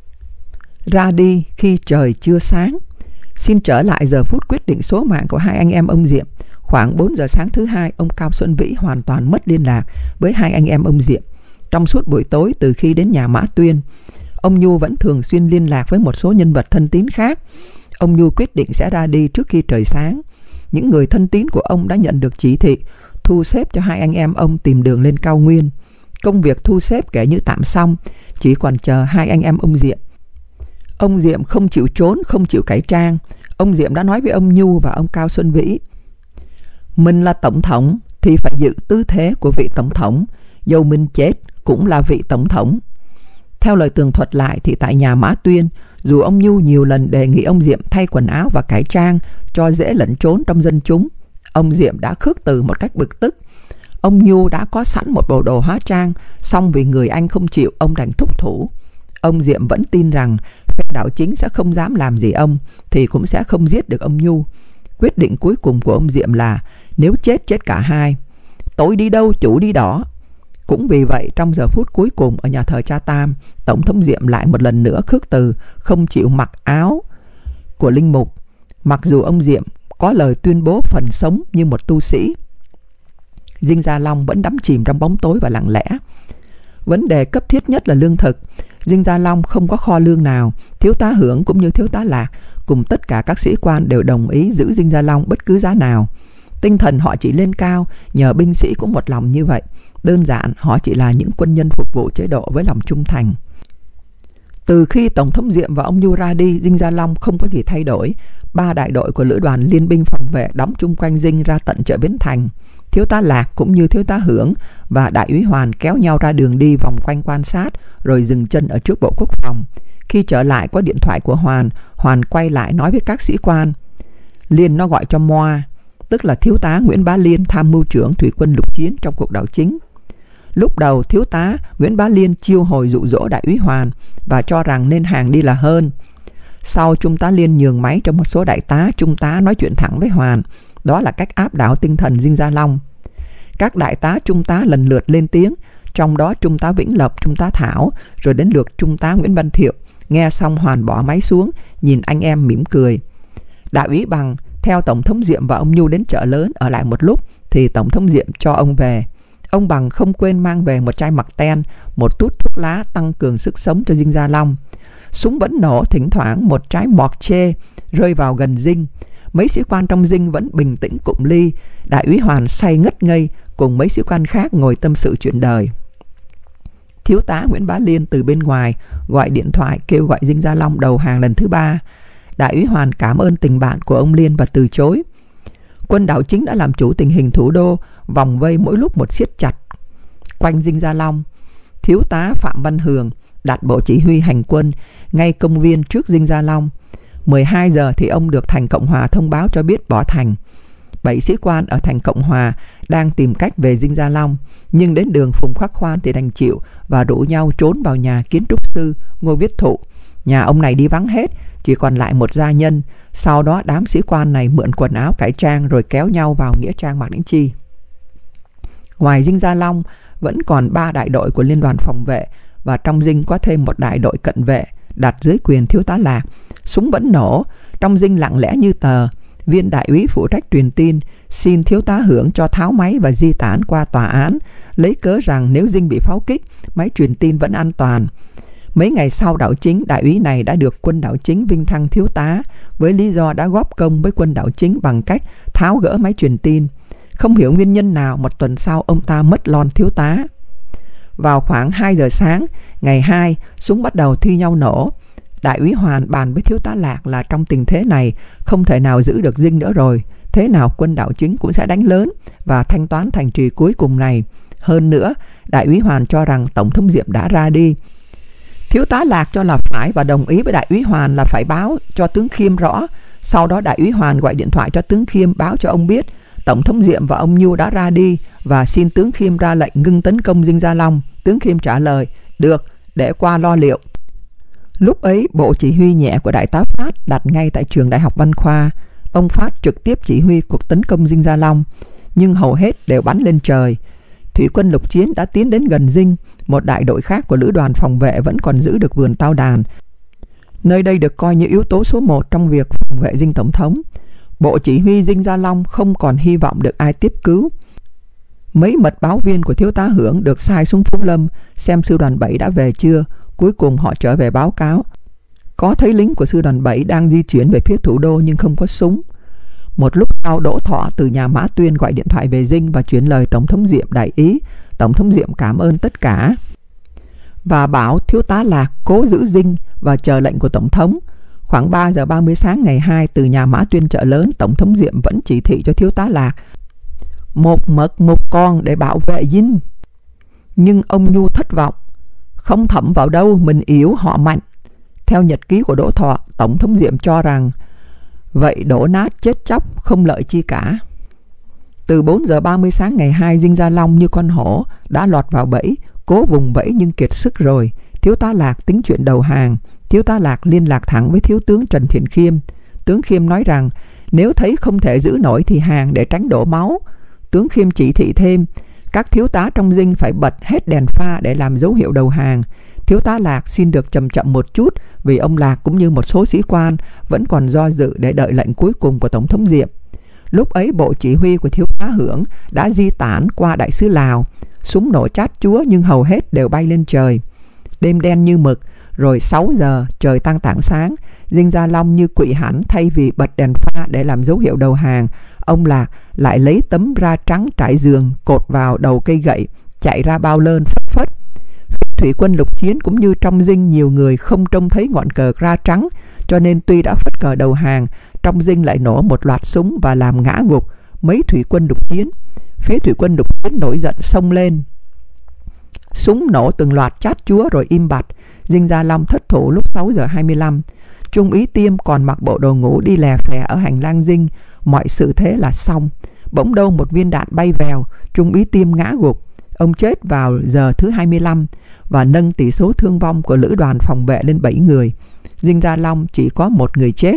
Ra đi khi trời chưa sáng. Xin trở lại giờ phút quyết định số mạng của hai anh em ông Diệm. Khoảng bốn giờ sáng thứ hai, ông Cao Xuân Vĩ hoàn toàn mất liên lạc với hai anh em ông Diệm. Trong suốt buổi tối từ khi đến nhà Mã Tuyên, ông Nhu vẫn thường xuyên liên lạc với một số nhân vật thân tín khác. Ông Nhu quyết định sẽ ra đi trước khi trời sáng. Những người thân tín của ông đã nhận được chỉ thị thu xếp cho hai anh em ông tìm đường lên cao nguyên. Công việc thu xếp kể như tạm xong, chỉ còn chờ hai anh em ông Diệm. Ông Diệm không chịu trốn, không chịu cải trang. Ông Diệm đã nói với ông Nhu và ông Cao Xuân Vĩ: mình là tổng thống thì phải giữ tư thế của vị tổng thống, dầu mình chết cũng là vị tổng thống. Theo lời tường thuật lại thì tại nhà Mã Tuyên, dù ông Nhu nhiều lần đề nghị ông Diệm thay quần áo và cải trang cho dễ lẫn trốn trong dân chúng, ông Diệm đã khước từ một cách bực tức. Ông Nhu đã có sẵn một bộ đồ hóa trang, song vì người anh không chịu, ông đành thúc thủ. Ông Diệm vẫn tin rằng phe đảo chính sẽ không dám làm gì ông, thì cũng sẽ không giết được ông Nhu. Quyết định cuối cùng của ông Diệm là nếu chết chết cả hai. Tôi đi đâu chủ đi đó. Cũng vì vậy, trong giờ phút cuối cùng ở nhà thờ Cha Tam, Tổng thống Diệm lại một lần nữa khước từ, không chịu mặc áo của linh mục, mặc dù ông Diệm có lời tuyên bố phần sống như một tu sĩ. Dinh Gia Long vẫn đắm chìm trong bóng tối và lặng lẽ. Vấn đề cấp thiết nhất là lương thực. Dinh Gia Long không có kho lương nào. Thiếu tá Hưởng cũng như thiếu tá Lạc cùng tất cả các sĩ quan đều đồng ý giữ Dinh Gia Long bất cứ giá nào. Tinh thần họ chỉ lên cao nhờ binh sĩ cũng một lòng như vậy. Đơn giản, họ chỉ là những quân nhân phục vụ chế độ với lòng trung thành. Từ khi Tổng thống Diệm và ông Nhu ra đi, Dinh Gia Long không có gì thay đổi. Ba đại đội của lữ đoàn liên binh phòng vệ đóng chung quanh dinh ra tận chợ Bến Thành. Thiếu tá Lạc cũng như thiếu tá Hưởng và đại úy Hoàn kéo nhau ra đường đi vòng quanh quan sát, rồi dừng chân ở trước Bộ Quốc phòng. Khi trở lại có điện thoại của Hoàn, Hoàn quay lại nói với các sĩ quan: Liên nó gọi cho Moa, tức là thiếu tá Nguyễn Bá Liên, tham mưu trưởng thủy quân lục chiến trong cuộc đảo chính. Lúc đầu thiếu tá Nguyễn Bá Liên chiêu hồi dụ dỗ đại úy Hoàn và cho rằng nên hàng đi là hơn. Sau, trung tá Liên nhường máy cho một số đại tá, trung tá nói chuyện thẳng với Hoàn. Đó là cách áp đảo tinh thần Dinh Gia Long. Các đại tá, trung tá lần lượt lên tiếng, trong đó trung tá Vĩnh Lộc, trung tá Thảo, rồi đến lượt trung tá Nguyễn Văn Thiệu. Nghe xong, Hoàn bỏ máy xuống, nhìn anh em mỉm cười. Đại úy Bằng theo Tổng thống Diệm và ông Nhu đến chợ lớn ở lại một lúc thì Tổng thống Diệm cho ông về. Ông Bằng không quên mang về một chai mặc ten, một tút thuốc lá tăng cường sức sống cho Dinh Gia Long. Súng vẫn nổ, thỉnh thoảng một trái mọt chê rơi vào gần dinh. Mấy sĩ quan trong dinh vẫn bình tĩnh cụm ly. Đại úy Hoàn say ngất ngây cùng mấy sĩ quan khác ngồi tâm sự chuyện đời. Thiếu tá Nguyễn Bá Liên từ bên ngoài gọi điện thoại kêu gọi Dinh Gia Long đầu hàng lần thứ ba. Đại úy Hoàn cảm ơn tình bạn của ông Liên và từ chối. Quân đảo chính đã làm chủ tình hình thủ đô, vòng vây mỗi lúc một siết chặt quanh Dinh Gia Long. Thiếu tá Phạm Văn Hường đặt bộ chỉ huy hành quân ngay công viên trước Dinh Gia Long. mười hai giờ thì ông được thành Cộng Hòa thông báo cho biết bỏ thành. Bảy sĩ quan ở thành Cộng Hòa đang tìm cách về Dinh Gia Long, nhưng đến đường Phùng Khắc Khoan thì đành chịu và rủ nhau trốn vào nhà kiến trúc sư Ngô Viết Thụ. Nhà ông này đi vắng hết, chỉ còn lại một gia nhân. Sau đó đám sĩ quan này mượn quần áo cải trang rồi kéo nhau vào nghĩa trang Mạc Đĩnh Chi. Ngoài Dinh Gia Long vẫn còn ba đại đội của liên đoàn phòng vệ, và trong dinh có thêm một đại đội cận vệ đặt dưới quyền thiếu tá Lạc. Súng vẫn nổ, trong dinh lặng lẽ như tờ. Viên đại úy phụ trách truyền tin xin thiếu tá Hưởng cho tháo máy và di tản qua tòa án, lấy cớ rằng nếu dinh bị pháo kích, máy truyền tin vẫn an toàn. Mấy ngày sau đảo chính, đại úy này đã được quân đảo chính vinh thăng thiếu tá với lý do đã góp công với quân đảo chính bằng cách tháo gỡ máy truyền tin. Không hiểu nguyên nhân nào, một tuần sau ông ta mất lon thiếu tá. Vào khoảng hai giờ sáng ngày hai, súng bắt đầu thi nhau nổ. Đại úy Hoàn bàn với thiếu tá Lạc là trong tình thế này không thể nào giữ được dinh nữa rồi. Thế nào quân đảo chính cũng sẽ đánh lớn và thanh toán thành trì cuối cùng này. Hơn nữa, đại úy Hoàn cho rằng Tổng thống Diệm đã ra đi. Thiếu tá Lạc cho là phải và đồng ý với đại úy Hoàn là phải báo cho tướng Khiêm rõ. Sau đó đại úy Hoàn gọi điện thoại cho tướng Khiêm báo cho ông biết Tổng thống Diệm và ông Nhu đã ra đi và xin tướng Khiêm ra lệnh ngưng tấn công Dinh Gia Long. Tướng Khiêm trả lời: được, để qua lo liệu. Lúc ấy, bộ chỉ huy nhẹ của đại tá Phát đặt ngay tại trường Đại học Văn Khoa. Ông Phát trực tiếp chỉ huy cuộc tấn công Dinh Gia Long, nhưng hầu hết đều bắn lên trời. Thủy quân lục chiến đã tiến đến gần dinh. Một đại đội khác của lữ đoàn phòng vệ vẫn còn giữ được vườn tao đàn. Nơi đây được coi như yếu tố số một trong việc phòng vệ dinh tổng thống. Bộ chỉ huy Dinh Gia Long không còn hy vọng được ai tiếp cứu. Mấy mật báo viên của thiếu tá Hưởng được sai xuống Phú Lâm xem sư đoàn bảy đã về chưa. Cuối cùng họ trở về báo cáo có thấy lính của sư đoàn bảy đang di chuyển về phía thủ đô nhưng không có súng. Một lúc sau, Đỗ Thọ từ nhà Mã Tuyên gọi điện thoại về dinh và chuyển lời Tổng thống Diệm đại ý Tổng thống Diệm cảm ơn tất cả và bảo thiếu tá Lạc cố giữ Dinh và chờ lệnh của Tổng thống. Khoảng ba giờ ba mươi sáng ngày hai, từ nhà Mã Tuyên chợ lớn, Tổng thống Diệm vẫn chỉ thị cho thiếu tá Lạc một mực một con để bảo vệ Dinh. Nhưng ông Nhu thất vọng. Không thẩm vào đâu, mình yếu họ mạnh. Theo nhật ký của Đỗ Thọ, Tổng thống Diệm cho rằng vậy đổ nát chết chóc, không lợi chi cả. Từ bốn giờ ba mươi sáng ngày hai, Dinh Gia Long như con hổ đã lọt vào bẫy, cố vùng vẫy nhưng kiệt sức rồi. Thiếu tá Lạc tính chuyện đầu hàng. Thiếu tá Lạc liên lạc thẳng với thiếu tướng Trần Thiện Khiêm. Tướng Khiêm nói rằng nếu thấy không thể giữ nổi thì hàng để tránh đổ máu. Tướng Khiêm chỉ thị thêm các thiếu tá trong Dinh phải bật hết đèn pha để làm dấu hiệu đầu hàng. Thiếu tá Lạc xin được chậm chậm một chút vì ông Lạc cũng như một số sĩ quan vẫn còn do dự để đợi lệnh cuối cùng của Tổng thống Diệm. Lúc ấy bộ chỉ huy của thiếu tá Hưởng đã di tản qua đại sứ Lào. Súng nổ chát chúa nhưng hầu hết đều bay lên trời. Đêm đen như mực, rồi sáu giờ trời tăng tảng sáng. Dinh Gia Long như quỵ hẳn, thay vì bật đèn pha để làm dấu hiệu đầu hàng, ông Lạc lại lấy tấm ra trắng trải giường cột vào đầu cây gậy, chạy ra bao lơn phất phất. Thủy quân lục chiến cũng như trong Dinh nhiều người không trông thấy ngọn cờ ra trắng, cho nên tuy đã phất cờ đầu hàng, trong Dinh lại nổ một loạt súng và làm ngã gục mấy thủy quân lục chiến. Phía thủy quân lục chiến nổi giận xông lên. Súng nổ từng loạt chát chúa rồi im bặt. Dinh Gia Long thất thủ lúc sáu giờ hai mươi lăm. Trung úy Tiêm còn mặc bộ đồ ngủ đi lè phè ở hành lang Dinh. Mọi sự thế là xong. Bỗng đâu một viên đạn bay vèo, Trung úy Tiêm ngã gục. Ông chết vào giờ thứ hai mươi lăm và nâng tỷ số thương vong của lữ đoàn phòng vệ lên bảy người. Dinh Gia Long chỉ có một người chết.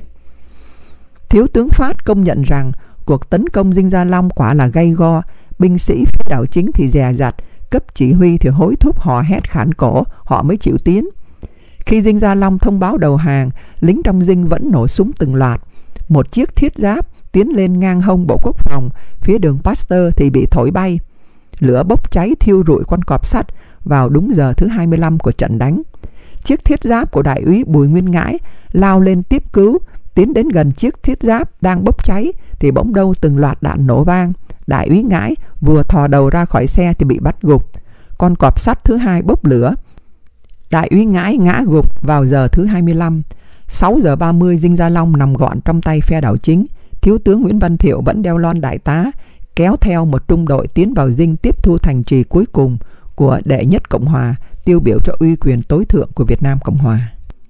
Thiếu tướng Phát công nhận rằng cuộc tấn công Dinh Gia Long quả là gay go. Binh sĩ phía đảo chính thì dè dặt, cấp chỉ huy thì hối thúc họ hét khản cổ, họ mới chịu tiến. Khi Dinh Gia Long thông báo đầu hàng, lính trong Dinh vẫn nổ súng từng loạt. Một chiếc thiết giáp tiến lên ngang hông Bộ Quốc phòng, phía đường Pasteur thì bị thổi bay. Lửa bốc cháy thiêu rụi con cọp sắt vào đúng giờ thứ hai mươi lăm của trận đánh. Chiếc thiết giáp của đại úy Bùi Nguyên Ngãi lao lên tiếp cứu, tiến đến gần chiếc thiết giáp đang bốc cháy thì bỗng đâu từng loạt đạn nổ vang. Đại úy Ngãi vừa thò đầu ra khỏi xe thì bị bắt gục. Con cọp sắt thứ hai bốc lửa. Đại úy Ngãi ngã gục vào giờ thứ hai mươi lăm. sáu giờ ba mươi, Dinh Gia Long nằm gọn trong tay phe đảo chính. Thiếu tướng Nguyễn Văn Thiệu vẫn đeo lon đại tá, kéo theo một trung đội tiến vào Dinh tiếp thu thành trì cuối cùng của đệ nhất Cộng hòa, tiêu biểu cho uy quyền tối thượng của Việt Nam Cộng hòa.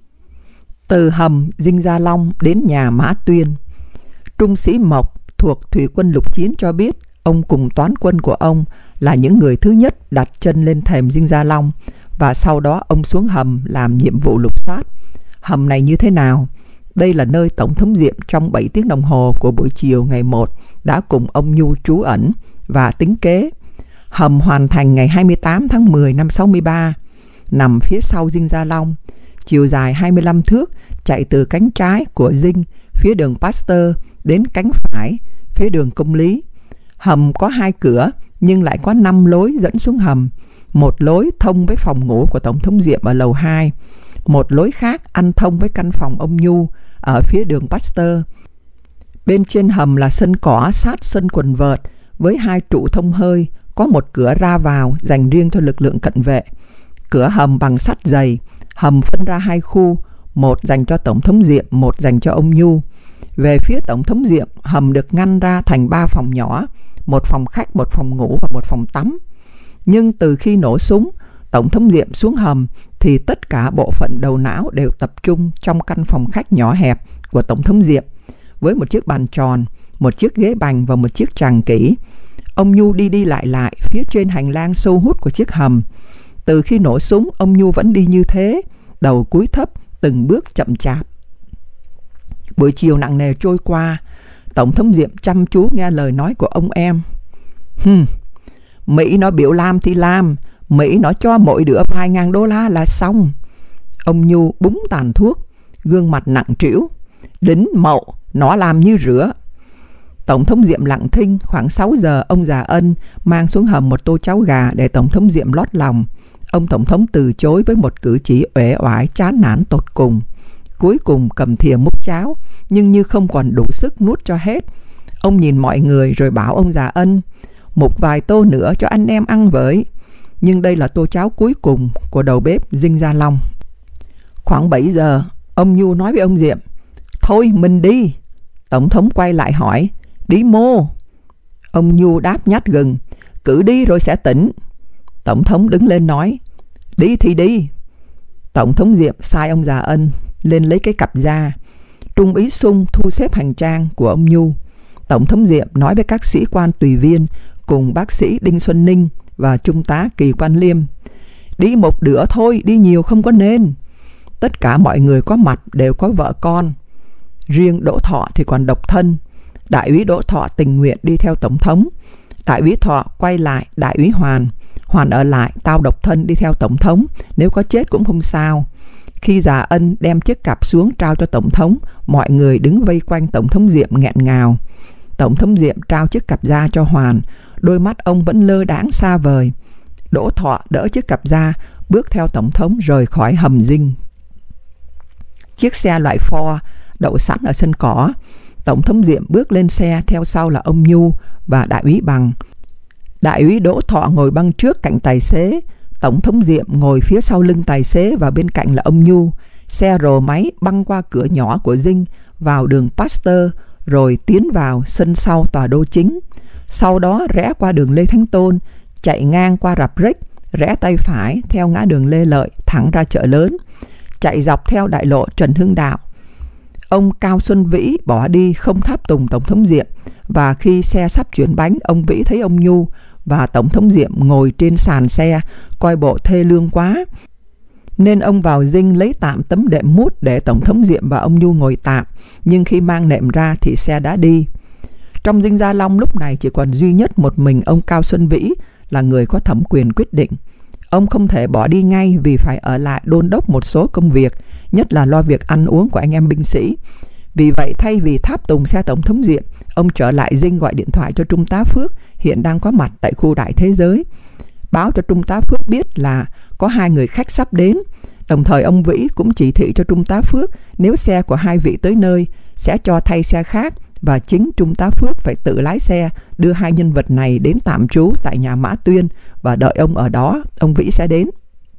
Từ hầm Dinh Gia Long đến nhà Mã Tuyên, Trung sĩ Mộc thuộc Thủy quân lục chiến cho biết ông cùng toán quân của ông là những người thứ nhất đặt chân lên thềm Dinh Gia Long, và sau đó ông xuống hầm làm nhiệm vụ lục soát. Hầm này như thế nào? Đây là nơi Tổng thống Diệm trong bảy tiếng đồng hồ của buổi chiều ngày một đã cùng ông Nhu trú ẩn và tính kế. Hầm hoàn thành ngày hai mươi tám tháng mười năm sáu mươi ba, nằm phía sau Dinh Gia Long, chiều dài hai mươi lăm thước, chạy từ cánh trái của Dinh phía đường Pasteur đến cánh phải phía đường Công Lý. Hầm có hai cửa nhưng lại có năm lối dẫn xuống hầm. Một lối thông với phòng ngủ của Tổng thống Diệm ở lầu hai, một lối khác ăn thông với căn phòng ông Nhu ở phía đường Pasteur. Bên trên hầm là sân cỏ sát sân quần vợt với hai trụ thông hơi, có một cửa ra vào dành riêng cho lực lượng cận vệ. Cửa hầm bằng sắt dày. Hầm phân ra hai khu, một dành cho Tổng thống Diệm, một dành cho ông Nhu. Về phía Tổng thống Diệm, hầm được ngăn ra thành ba phòng nhỏ, một phòng khách, một phòng ngủ và một phòng tắm. Nhưng từ khi nổ súng, Tổng thống Diệm xuống hầm thì tất cả bộ phận đầu não đều tập trung trong căn phòng khách nhỏ hẹp của Tổng thống Diệm, với một chiếc bàn tròn, một chiếc ghế bành và một chiếc tràng kỷ. Ông Nhu đi đi lại lại phía trên hành lang sâu hút của chiếc hầm. Từ khi nổ súng, ông Nhu vẫn đi như thế, đầu cúi thấp, từng bước chậm chạp. Buổi chiều nặng nề trôi qua, Tổng thống Diệm chăm chú nghe lời nói của ông em. Hừm, Mỹ nó biểu làm thì làm, Mỹ nó cho mỗi đứa vài ngàn đô la là xong. Ông Nhu búng tàn thuốc, gương mặt nặng trĩu. Đính mậu, nó làm như rửa. Tổng thống Diệm lặng thinh. Khoảng sáu giờ, ông già Ân mang xuống hầm một tô cháo gà để Tổng thống Diệm lót lòng. Ông Tổng thống từ chối với một cử chỉ uể oải chán nản tột cùng. Cuối cùng cầm thìa múc cháo, nhưng như không còn đủ sức nuốt cho hết. Ông nhìn mọi người rồi bảo ông già Ân: múc vài tô nữa cho anh em ăn với. nhưng đây là tô cháo cuối cùng của đầu bếp Dinh Gia Long. Khoảng bảy giờ, ông Nhu nói với ông Diệm: "Thôi mình đi." Tổng thống quay lại hỏi: "Đi mô?" Ông Nhu đáp nhát gừng: "Cứ đi rồi sẽ tỉnh." Tổng thống đứng lên nói: "Đi thì đi." Tổng thống Diệm sai ông già Ân lên lấy cái cặp da. Trung úy Sung thu xếp hành trang của ông Nhu. Tổng thống Diệm nói với các sĩ quan tùy viên cùng bác sĩ Đinh Xuân Ninh và trung tá Kỳ Quan Liêm: "Đi một đứa thôi, đi nhiều không có nên." Tất cả mọi người có mặt đều có vợ con. Riêng Đỗ Thọ thì còn độc thân. Đại úy Đỗ Thọ tình nguyện đi theo tổng thống. Đại úy Thọ quay lại đại úy Hoàn: "Hoàn ở lại, tao độc thân đi theo tổng thống, nếu có chết cũng không sao." Khi già Ân đem chiếc cặp xuống trao cho tổng thống, mọi người đứng vây quanh tổng thống Diệm nghẹn ngào. Tổng thống Diệm trao chiếc cặp da cho Hoàn, đôi mắt ông vẫn lơ đãng xa vời. Đỗ Thọ đỡ chiếc cặp da, bước theo tổng thống rời khỏi hầm Dinh. Chiếc xe loại Ford đậu sẵn ở sân cỏ. Tổng thống Diệm bước lên xe, theo sau là ông Nhu và đại úy Bằng. Đại úy Đỗ Thọ ngồi băng trước cạnh tài xế. Tổng thống Diệm ngồi phía sau lưng tài xế và bên cạnh là ông Nhu. Xe rồ máy băng qua cửa nhỏ của Dinh, vào đường Pasteur, rồi tiến vào sân sau tòa đô chính. Sau đó rẽ qua đường Lê Thánh Tôn, chạy ngang qua rạp Rếch, rẽ tay phải theo ngã đường Lê Lợi thẳng ra chợ lớn, chạy dọc theo đại lộ Trần Hưng Đạo. Ông Cao Xuân Vĩ bỏ đi không tháp tùng tổng thống Diệm, và khi xe sắp chuyển bánh, ông Vĩ thấy ông Nhu và tổng thống Diệm ngồi trên sàn xe, coi bộ thê lương quá, nên ông vào Dinh lấy tạm tấm đệm mút để tổng thống Diệm và ông Nhu ngồi tạm, nhưng khi mang nệm ra thì xe đã đi. Trong Dinh Gia Long lúc này chỉ còn duy nhất một mình ông Cao Xuân Vĩ là người có thẩm quyền quyết định. Ông không thể bỏ đi ngay vì phải ở lại đôn đốc một số công việc, nhất là lo việc ăn uống của anh em binh sĩ. Vì vậy thay vì tháp tùng xe tổng thống Diệm, ông trở lại Dinh gọi điện thoại cho Trung tá Phước hiện đang có mặt tại khu Đại Thế Giới, báo cho Trung tá Phước biết là có hai người khách sắp đến. Đồng thời ông Vĩ cũng chỉ thị cho Trung tá Phước nếu xe của hai vị tới nơi sẽ cho thay xe khác, và chính Trung tá Phước phải tự lái xe đưa hai nhân vật này đến tạm trú tại nhà Mã Tuyên và đợi ông ở đó, ông Vĩ sẽ đến.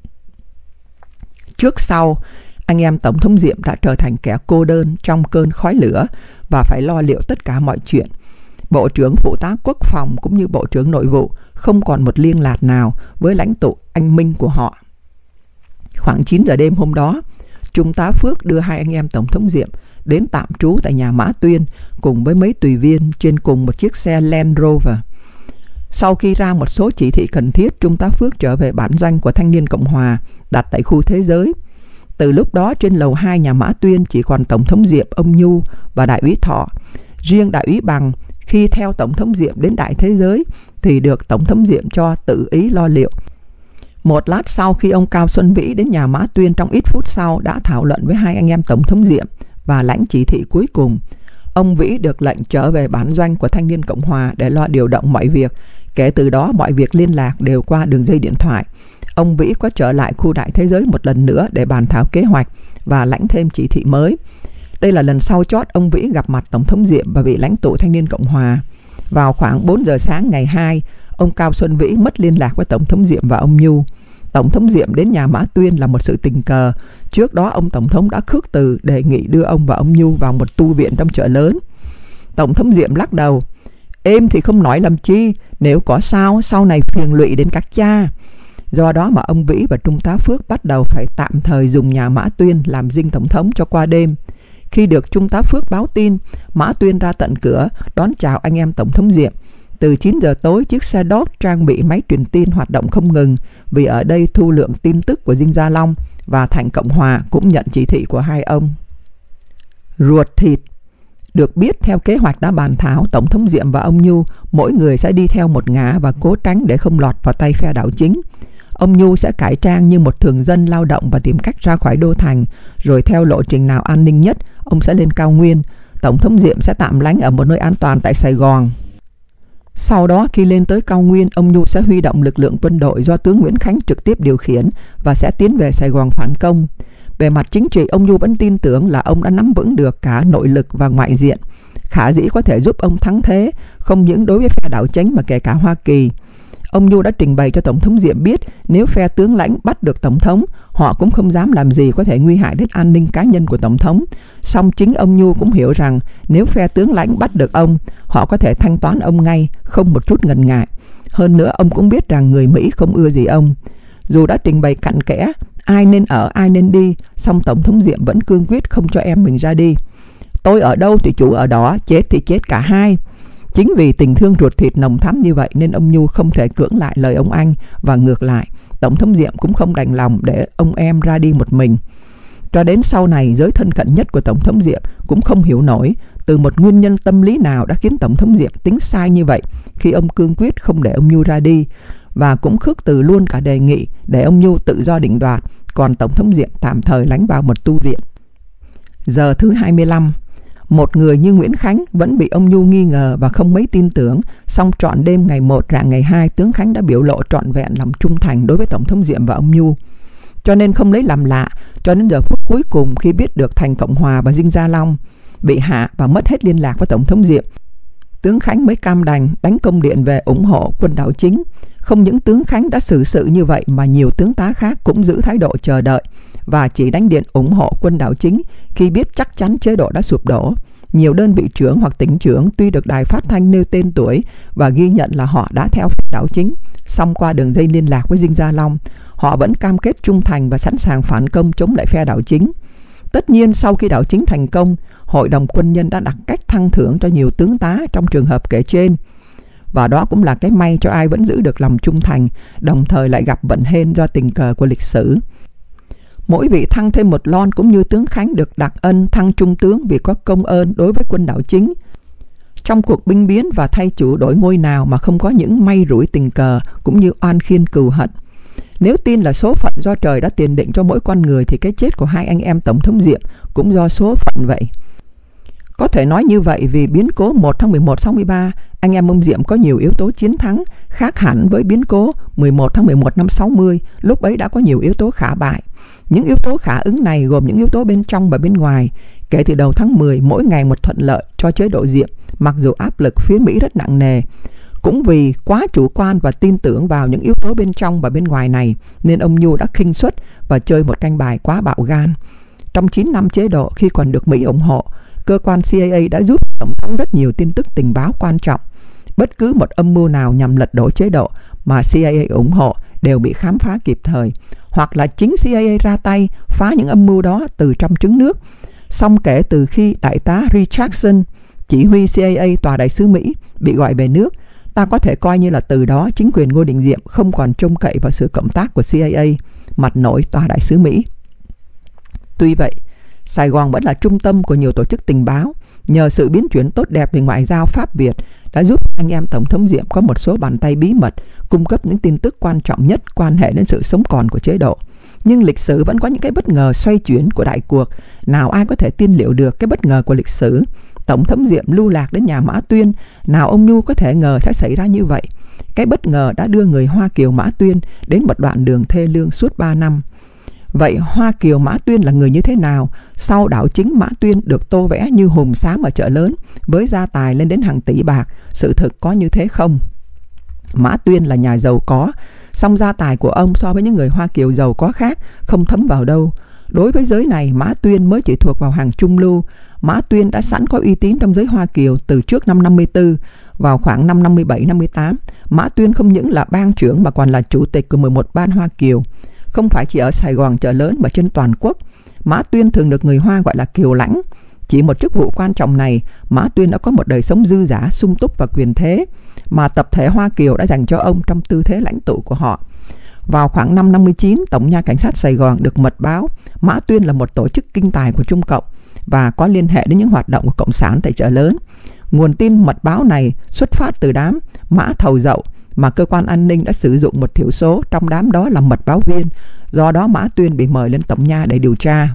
Trước sau, anh em tổng thống Diệm đã trở thành kẻ cô đơn trong cơn khói lửa và phải lo liệu tất cả mọi chuyện. Bộ trưởng phụ tá quốc phòng cũng như bộ trưởng nội vụ không còn một liên lạc nào với lãnh tụ anh Minh của họ. Khoảng chín giờ đêm hôm đó, Trung tá Phước đưa hai anh em tổng thống Diệm đến tạm trú tại nhà Mã Tuyên cùng với mấy tùy viên trên cùng một chiếc xe Land Rover. Sau khi ra một số chỉ thị cần thiết, Trung tá Phước trở về bản doanh của Thanh niên Cộng Hòa đặt tại khu Thế Giới. Từ lúc đó trên lầu hai nhà Mã Tuyên chỉ còn tổng thống Diệm, ông Nhu và đại úy Thọ. Riêng đại úy Bằng khi theo tổng thống Diệm đến Đại Thế Giới thì được tổng thống Diệm cho tự ý lo liệu. Một lát sau khi ông Cao Xuân Vĩ đến nhà Mã Tuyên, trong ít phút sau đã thảo luận với hai anh em tổng thống Diệm và lãnh chỉ thị cuối cùng. Ông Vĩ được lệnh trở về bản doanh của Thanh niên Cộng Hòa để lo điều động mọi việc. Kể từ đó mọi việc liên lạc đều qua đường dây điện thoại. Ông Vĩ có trở lại khu Đại Thế Giới một lần nữa để bàn thảo kế hoạch và lãnh thêm chỉ thị mới. Đây là lần sau chót ông Vĩ gặp mặt tổng thống Diệm và vị lãnh tụ Thanh niên Cộng Hòa. Vào khoảng bốn giờ sáng ngày hai, ông Cao Xuân Vĩ mất liên lạc với tổng thống Diệm và ông Nhu. Tổng thống Diệm đến nhà Mã Tuyên là một sự tình cờ. Trước đó ông tổng thống đã khước từ đề nghị đưa ông và ông Nhu vào một tu viện trong chợ lớn. Tổng thống Diệm lắc đầu: "Êm thì không nói làm chi, nếu có sao sau này phiền lụy đến các cha." Do đó mà ông Vĩ và Trung tá Phước bắt đầu phải tạm thời dùng nhà Mã Tuyên làm dinh tổng thống cho qua đêm. Khi được Trung tá Phước báo tin, Mã Tuyên ra tận cửa đón chào anh em tổng thống Diệm. Từ chín giờ tối, chiếc xe Dodge trang bị máy truyền tin hoạt động không ngừng, vì ở đây thu lượng tin tức của Dinh Gia Long và Thành Cộng Hòa cũng nhận chỉ thị của hai ông. Ruột thịt. Được biết theo kế hoạch đã bàn thảo, tổng thống Diệm và ông Nhu mỗi người sẽ đi theo một ngả và cố tránh để không lọt vào tay phe đảo chính. Ông Nhu sẽ cải trang như một thường dân lao động và tìm cách ra khỏi đô thành, rồi theo lộ trình nào an ninh nhất, ông sẽ lên cao nguyên. Tổng thống Diệm sẽ tạm lánh ở một nơi an toàn tại Sài Gòn. Sau đó khi lên tới cao nguyên, ông Nhu sẽ huy động lực lượng quân đội do tướng Nguyễn Khánh trực tiếp điều khiển và sẽ tiến về Sài Gòn phản công. Về mặt chính trị, ông Nhu vẫn tin tưởng là ông đã nắm vững được cả nội lực và ngoại diện, khả dĩ có thể giúp ông thắng thế, không những đối với phe đảo chính mà kể cả Hoa Kỳ. ông Nhu đã trình bày cho Tổng thống Diệm biết nếu phe tướng lãnh bắt được Tổng thống, họ cũng không dám làm gì có thể nguy hại đến an ninh cá nhân của Tổng thống. Song chính ông Nhu cũng hiểu rằng nếu phe tướng lãnh bắt được ông, họ có thể thanh toán ông ngay, không một chút ngần ngại. Hơn nữa ông cũng biết rằng người Mỹ không ưa gì ông. Dù đã trình bày cặn kẽ ai nên ở ai nên đi, song Tổng thống Diệm vẫn cương quyết không cho em mình ra đi. Tôi ở đâu thì chủ ở đó, chết thì chết cả hai. Chính vì tình thương ruột thịt nồng thắm như vậy nên ông Nhu không thể cưỡng lại lời ông anh, và ngược lại, Tổng thống Diệm cũng không đành lòng để ông em ra đi một mình. Cho đến sau này, giới thân cận nhất của Tổng thống Diệm cũng không hiểu nổi từ một nguyên nhân tâm lý nào đã khiến Tổng thống Diệm tính sai như vậy khi ông cương quyết không để ông Nhu ra đi, và cũng khước từ luôn cả đề nghị để ông Nhu tự do định đoạt, còn Tổng thống Diệm tạm thời lánh vào một tu viện. Giờ thứ hai mươi lăm, một người như Nguyễn Khánh vẫn bị ông Nhu nghi ngờ và không mấy tin tưởng, song trọn đêm ngày một rạng ngày hai, tướng Khánh đã biểu lộ trọn vẹn lòng trung thành đối với Tổng thống Diệm và ông Nhu. Cho nên không lấy làm lạ, cho đến giờ phút cuối cùng khi biết được thành Cộng Hòa và Dinh Gia Long bị hạ và mất hết liên lạc với Tổng thống Diệm, tướng Khánh mới cam đành đánh công điện về ủng hộ quân đảo chính. Không những tướng Khánh đã xử sự như vậy mà nhiều tướng tá khác cũng giữ thái độ chờ đợi và chỉ đánh điện ủng hộ quân đảo chính khi biết chắc chắn chế độ đã sụp đổ. Nhiều đơn vị trưởng hoặc tỉnh trưởng tuy được đài phát thanh nêu tên tuổi và ghi nhận là họ đã theo phe đảo chính, song qua đường dây liên lạc với Dinh Gia Long, họ vẫn cam kết trung thành và sẵn sàng phản công chống lại phe đảo chính. Tất nhiên, sau khi đảo chính thành công, Hội đồng Quân nhân đã đặt cách thăng thưởng cho nhiều tướng tá trong trường hợp kể trên. Và đó cũng là cái may cho ai vẫn giữ được lòng trung thành, đồng thời lại gặp vận hên do tình cờ của lịch sử. Mỗi vị thăng thêm một lon, cũng như tướng Khánh được đặc ân thăng trung tướng vì có công ơn đối với quân đảo chính. Trong cuộc binh biến và thay chủ đổi ngôi nào mà không có những may rủi tình cờ cũng như oan khiên cừu hận. Nếu tin là số phận do trời đã tiền định cho mỗi con người thì cái chết của hai anh em Tổng thống Diệm cũng do số phận vậy. Có thể nói như vậy vì biến cố một tháng mười một sáu mươi ba, anh em ông Diệm có nhiều yếu tố chiến thắng, khác hẳn với biến cố mười một tháng mười một năm sáu mươi, lúc ấy đã có nhiều yếu tố khả bại. Những yếu tố khả ứng này gồm những yếu tố bên trong và bên ngoài. Kể từ đầu tháng mười, mỗi ngày một thuận lợi cho chế độ Diệm, mặc dù áp lực phía Mỹ rất nặng nề. Cũng vì quá chủ quan và tin tưởng vào những yếu tố bên trong và bên ngoài này, nên ông Nhu đã khinh suất và chơi một canh bài quá bạo gan. Trong chín năm chế độ, khi còn được Mỹ ủng hộ, cơ quan C I A đã giúp Tổng thống rất nhiều tin tức tình báo quan trọng. Bất cứ một âm mưu nào nhằm lật đổ chế độ mà C I A ủng hộ đều bị khám phá kịp thời, hoặc là chính C I A ra tay phá những âm mưu đó từ trong trứng nước. Song kể từ khi đại tá Richardson, chỉ huy C I A tòa đại sứ Mỹ, bị gọi về nước, ta có thể coi như là từ đó chính quyền Ngô Đình Diệm không còn trông cậy vào sự cộng tác của C I A, mặt nổi tòa đại sứ Mỹ. Tuy vậy, Sài Gòn vẫn là trung tâm của nhiều tổ chức tình báo. Nhờ sự biến chuyển tốt đẹp về ngoại giao Pháp Việt đã giúp anh em Tổng thống Diệm có một số bàn tay bí mật cung cấp những tin tức quan trọng nhất quan hệ đến sự sống còn của chế độ. Nhưng lịch sử vẫn có những cái bất ngờ xoay chuyển của đại cuộc. Nào ai có thể tiên liệu được cái bất ngờ của lịch sử? Tổng thống Diệm lưu lạc đến nhà Mã Tuyên, nào ông Nhu có thể ngờ sẽ xảy ra như vậy? Cái bất ngờ đã đưa người Hoa Kiều Mã Tuyên đến một đoạn đường thê lương suốt ba năm. Vậy Hoa Kiều Mã Tuyên là người như thế nào? Sau đảo chính, Mã Tuyên được tô vẽ như hùm xám ở chợ lớn, với gia tài lên đến hàng tỷ bạc. Sự thực có như thế không? Mã Tuyên là nhà giàu có, song gia tài của ông so với những người Hoa Kiều giàu có khác không thấm vào đâu. Đối với giới này, Mã Tuyên mới chỉ thuộc vào hàng trung lưu. Mã Tuyên đã sẵn có uy tín trong giới Hoa Kiều từ trước năm năm mươi tư. Vào khoảng năm năm mươi bảy năm mươi tám, Mã Tuyên không những là bang trưởng mà còn là chủ tịch của mười một ban Hoa Kiều. Không phải chỉ ở Sài Gòn chợ lớn mà trên toàn quốc, Mã Tuyên thường được người Hoa gọi là Kiều Lãnh. Chỉ một chức vụ quan trọng này, Mã Tuyên đã có một đời sống dư dả, sung túc và quyền thế mà tập thể Hoa Kiều đã dành cho ông trong tư thế lãnh tụ của họ. Vào khoảng năm năm mươi chín, Tổng nha Cảnh sát Sài Gòn được mật báo Mã Tuyên là một tổ chức kinh tài của Trung Cộng và có liên hệ đến những hoạt động của Cộng sản tại chợ lớn. Nguồn tin mật báo này xuất phát từ đám Mã Thầu Dậu mà cơ quan an ninh đã sử dụng một thiểu số trong đám đó làm mật báo viên. Do đó Mã Tuyên bị mời lên Tổng nha để điều tra.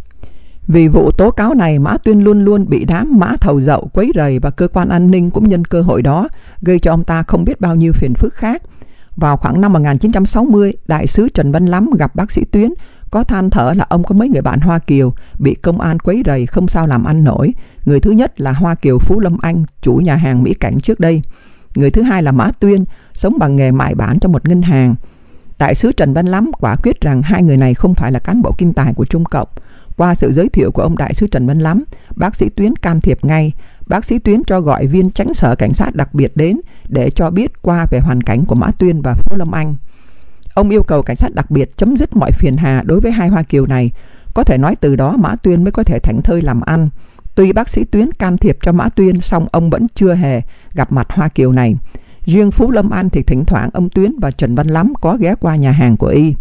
Vì vụ tố cáo này, Mã Tuyên luôn luôn bị đám Mã Thầu Dậu quấy rầy và cơ quan an ninh cũng nhân cơ hội đó gây cho ông ta không biết bao nhiêu phiền phức khác. Vào khoảng năm một nghìn chín trăm sáu mươi, đại sứ Trần Văn Lắm gặp bác sĩ Tuyến, có than thở là ông có mấy người bạn Hoa Kiều bị công an quấy rầy không sao làm ăn nổi. Người thứ nhất là Hoa Kiều Phú Lâm Anh, chủ nhà hàng Mỹ Cảnh trước đây. Người thứ hai là Mã Tuyên, sống bằng nghề mại bản cho một ngân hàng. Đại sứ Trần Văn Lắm quả quyết rằng hai người này không phải là cán bộ kinh tài của Trung Cộng. Qua sự giới thiệu của ông đại sứ Trần Văn Lắm, bác sĩ Tuyến can thiệp ngay. Bác sĩ Tuyến cho gọi viên chánh sở cảnh sát đặc biệt đến để cho biết qua về hoàn cảnh của Mã Tuyên và Phú Lâm Anh. Ông yêu cầu cảnh sát đặc biệt chấm dứt mọi phiền hà đối với hai Hoa kiều này. Có thể nói từ đó Mã Tuyên mới có thể thảnh thơi làm ăn. Tuy bác sĩ Tuyến can thiệp cho Mã Tuyên, song ông vẫn chưa hề gặp mặt Hoa kiều này. Riêng Phú Lâm Anh thì thỉnh thoảng ông Tuyến và Trần Văn Lắm có ghé qua nhà hàng của y.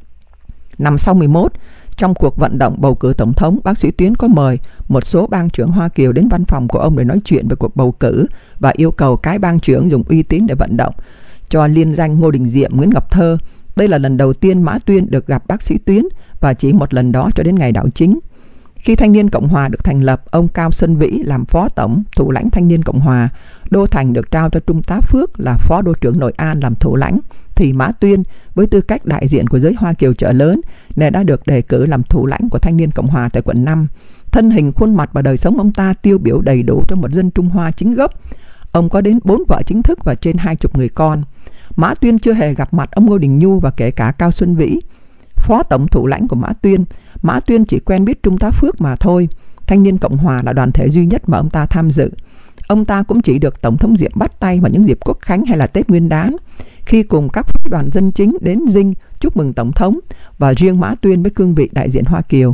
Năm sáu mươi mốt, trong cuộc vận động bầu cử tổng thống, bác sĩ Tuyến có mời một số bang trưởng Hoa kiều đến văn phòng của ông để nói chuyện về cuộc bầu cử và yêu cầu cái bang trưởng dùng uy tín để vận động cho liên danh Ngô Đình Diệm, Nguyễn Ngọc Thơ. Đây là lần đầu tiên Mã Tuyên được gặp bác sĩ Tuyến và chỉ một lần đó cho đến ngày đảo chính. Khi Thanh niên Cộng hòa được thành lập, ông Cao Xuân Vĩ làm phó tổng thủ lãnh Thanh niên Cộng hòa, Đô Thành được trao cho Trung tá Phước là phó đô trưởng Nội An làm thủ lãnh, thì Mã Tuyên với tư cách đại diện của giới Hoa kiều chợ lớn nên đã được đề cử làm thủ lãnh của Thanh niên Cộng hòa tại quận năm. Thân hình, khuôn mặt và đời sống ông ta tiêu biểu đầy đủ cho một dân Trung Hoa chính gốc. Ông có đến bốn vợ chính thức và trên hai chục người con. Mã Tuyên chưa hề gặp mặt ông Ngô Đình Nhu và kể cả Cao Xuân Vĩ, phó tổng thủ lãnh của Mã Tuyên. Mã Tuyên chỉ quen biết Trung tá Phước mà thôi. Thanh niên Cộng hòa là đoàn thể duy nhất mà ông ta tham dự. Ông ta cũng chỉ được Tổng thống Diệm bắt tay vào những dịp Quốc khánh hay là Tết Nguyên đán, khi cùng các phái đoàn dân chính đến dinh chúc mừng Tổng thống, và riêng Mã Tuyên với cương vị đại diện Hoa kiều.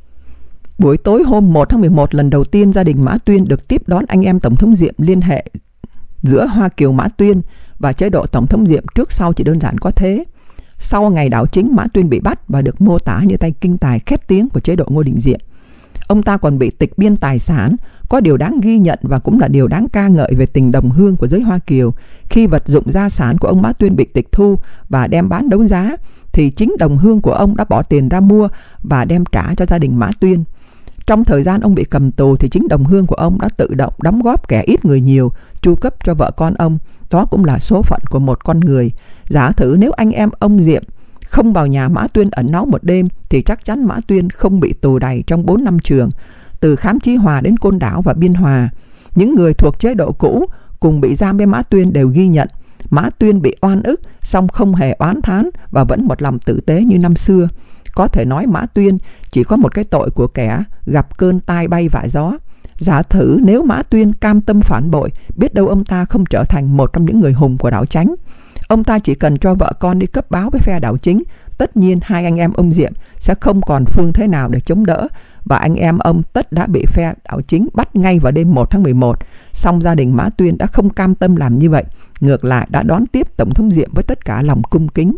Buổi tối hôm một tháng mười một, lần đầu tiên gia đình Mã Tuyên được tiếp đón anh em Tổng thống Diệm. Liên hệ giữa Hoa kiều Mã Tuyên và chế độ Tổng thống Diệm trước sau chỉ đơn giản có thế. Sau ngày đảo chính, Mã Tuyên bị bắt và được mô tả như tay kinh tài khét tiếng của chế độ Ngô Đình Diệm. Ông ta còn bị tịch biên tài sản. Có điều đáng ghi nhận và cũng là điều đáng ca ngợi về tình đồng hương của giới Hoa kiều. Khi vật dụng gia sản của ông Mã Tuyên bị tịch thu và đem bán đấu giá, thì chính đồng hương của ông đã bỏ tiền ra mua và đem trả cho gia đình Mã Tuyên. Trong thời gian ông bị cầm tù thì chính đồng hương của ông đã tự động đóng góp kẻ ít người nhiều, chu cấp cho vợ con ông. Đó cũng là số phận của một con người. Giả thử nếu anh em ông Diệm không vào nhà Mã Tuyên ẩn náu một đêm thì chắc chắn Mã Tuyên không bị tù đày trong bốn năm trường, từ Khám Chí Hòa đến Côn Đảo và Biên Hòa. Những người thuộc chế độ cũ cùng bị giam với Mã Tuyên đều ghi nhận Mã Tuyên bị oan ức, song không hề oán thán và vẫn một lòng tử tế như năm xưa. Có thể nói Mã Tuyên chỉ có một cái tội của kẻ gặp cơn tai bay vạ gió. Giả thử nếu Mã Tuyên cam tâm phản bội, biết đâu ông ta không trở thành một trong những người hùng của đảo Chánh. Ông ta chỉ cần cho vợ con đi cấp báo với phe đảo chính, tất nhiên hai anh em ông Diệm sẽ không còn phương thế nào để chống đỡ, và anh em ông tất đã bị phe đảo chính bắt ngay vào đêm một tháng mười một. Song gia đình Mã Tuyên đã không cam tâm làm như vậy, ngược lại đã đón tiếp Tổng thống Diệm với tất cả lòng cung kính.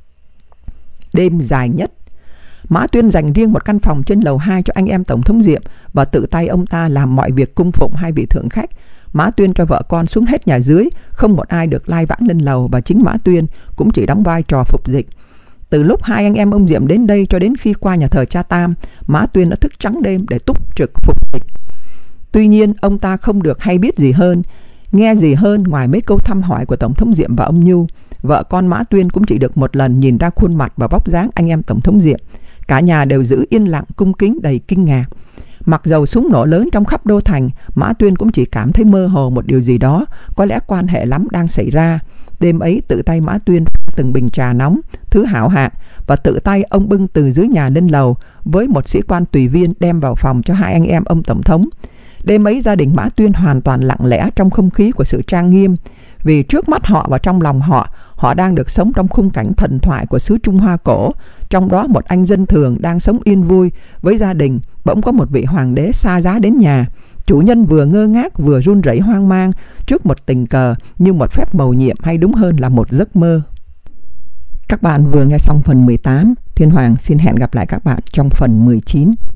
Đêm dài nhất, Mã Tuyên dành riêng một căn phòng trên lầu hai cho anh em Tổng thống Diệm và tự tay ông ta làm mọi việc cung phụng hai vị thượng khách. Mã Tuyên cho vợ con xuống hết nhà dưới, không một ai được lai vãng lên lầu, và chính Mã Tuyên cũng chỉ đóng vai trò phục dịch. Từ lúc hai anh em ông Diệm đến đây cho đến khi qua nhà thờ Cha Tam, Mã Tuyên đã thức trắng đêm để túc trực phục dịch. Tuy nhiên ông ta không được hay biết gì hơn, nghe gì hơn ngoài mấy câu thăm hỏi của Tổng thống Diệm và ông Nhu. Vợ con Mã Tuyên cũng chỉ được một lần nhìn ra khuôn mặt và vóc dáng anh em Tổng thống Diệm. Cả nhà đều giữ yên lặng, cung kính, đầy kinh ngạc. Mặc dầu súng nổ lớn trong khắp đô thành, Mã Tuyên cũng chỉ cảm thấy mơ hồ một điều gì đó, có lẽ quan hệ lắm đang xảy ra. Đêm ấy tự tay Mã Tuyên từng bình trà nóng, thứ hảo hạng, và tự tay ông bưng từ dưới nhà lên lầu với một sĩ quan tùy viên đem vào phòng cho hai anh em ông Tổng thống. Đêm ấy gia đình Mã Tuyên hoàn toàn lặng lẽ trong không khí của sự trang nghiêm, vì trước mắt họ và trong lòng họ, họ đang được sống trong khung cảnh thần thoại của xứ Trung Hoa cổ. Trong đó một anh dân thường đang sống yên vui với gia đình, bỗng có một vị hoàng đế xa giá đến nhà. Chủ nhân vừa ngơ ngác vừa run rẩy hoang mang trước một tình cờ như một phép mầu nhiệm, hay đúng hơn là một giấc mơ. Các bạn vừa nghe xong phần mười tám. Thiên Hoàng xin hẹn gặp lại các bạn trong phần mười chín.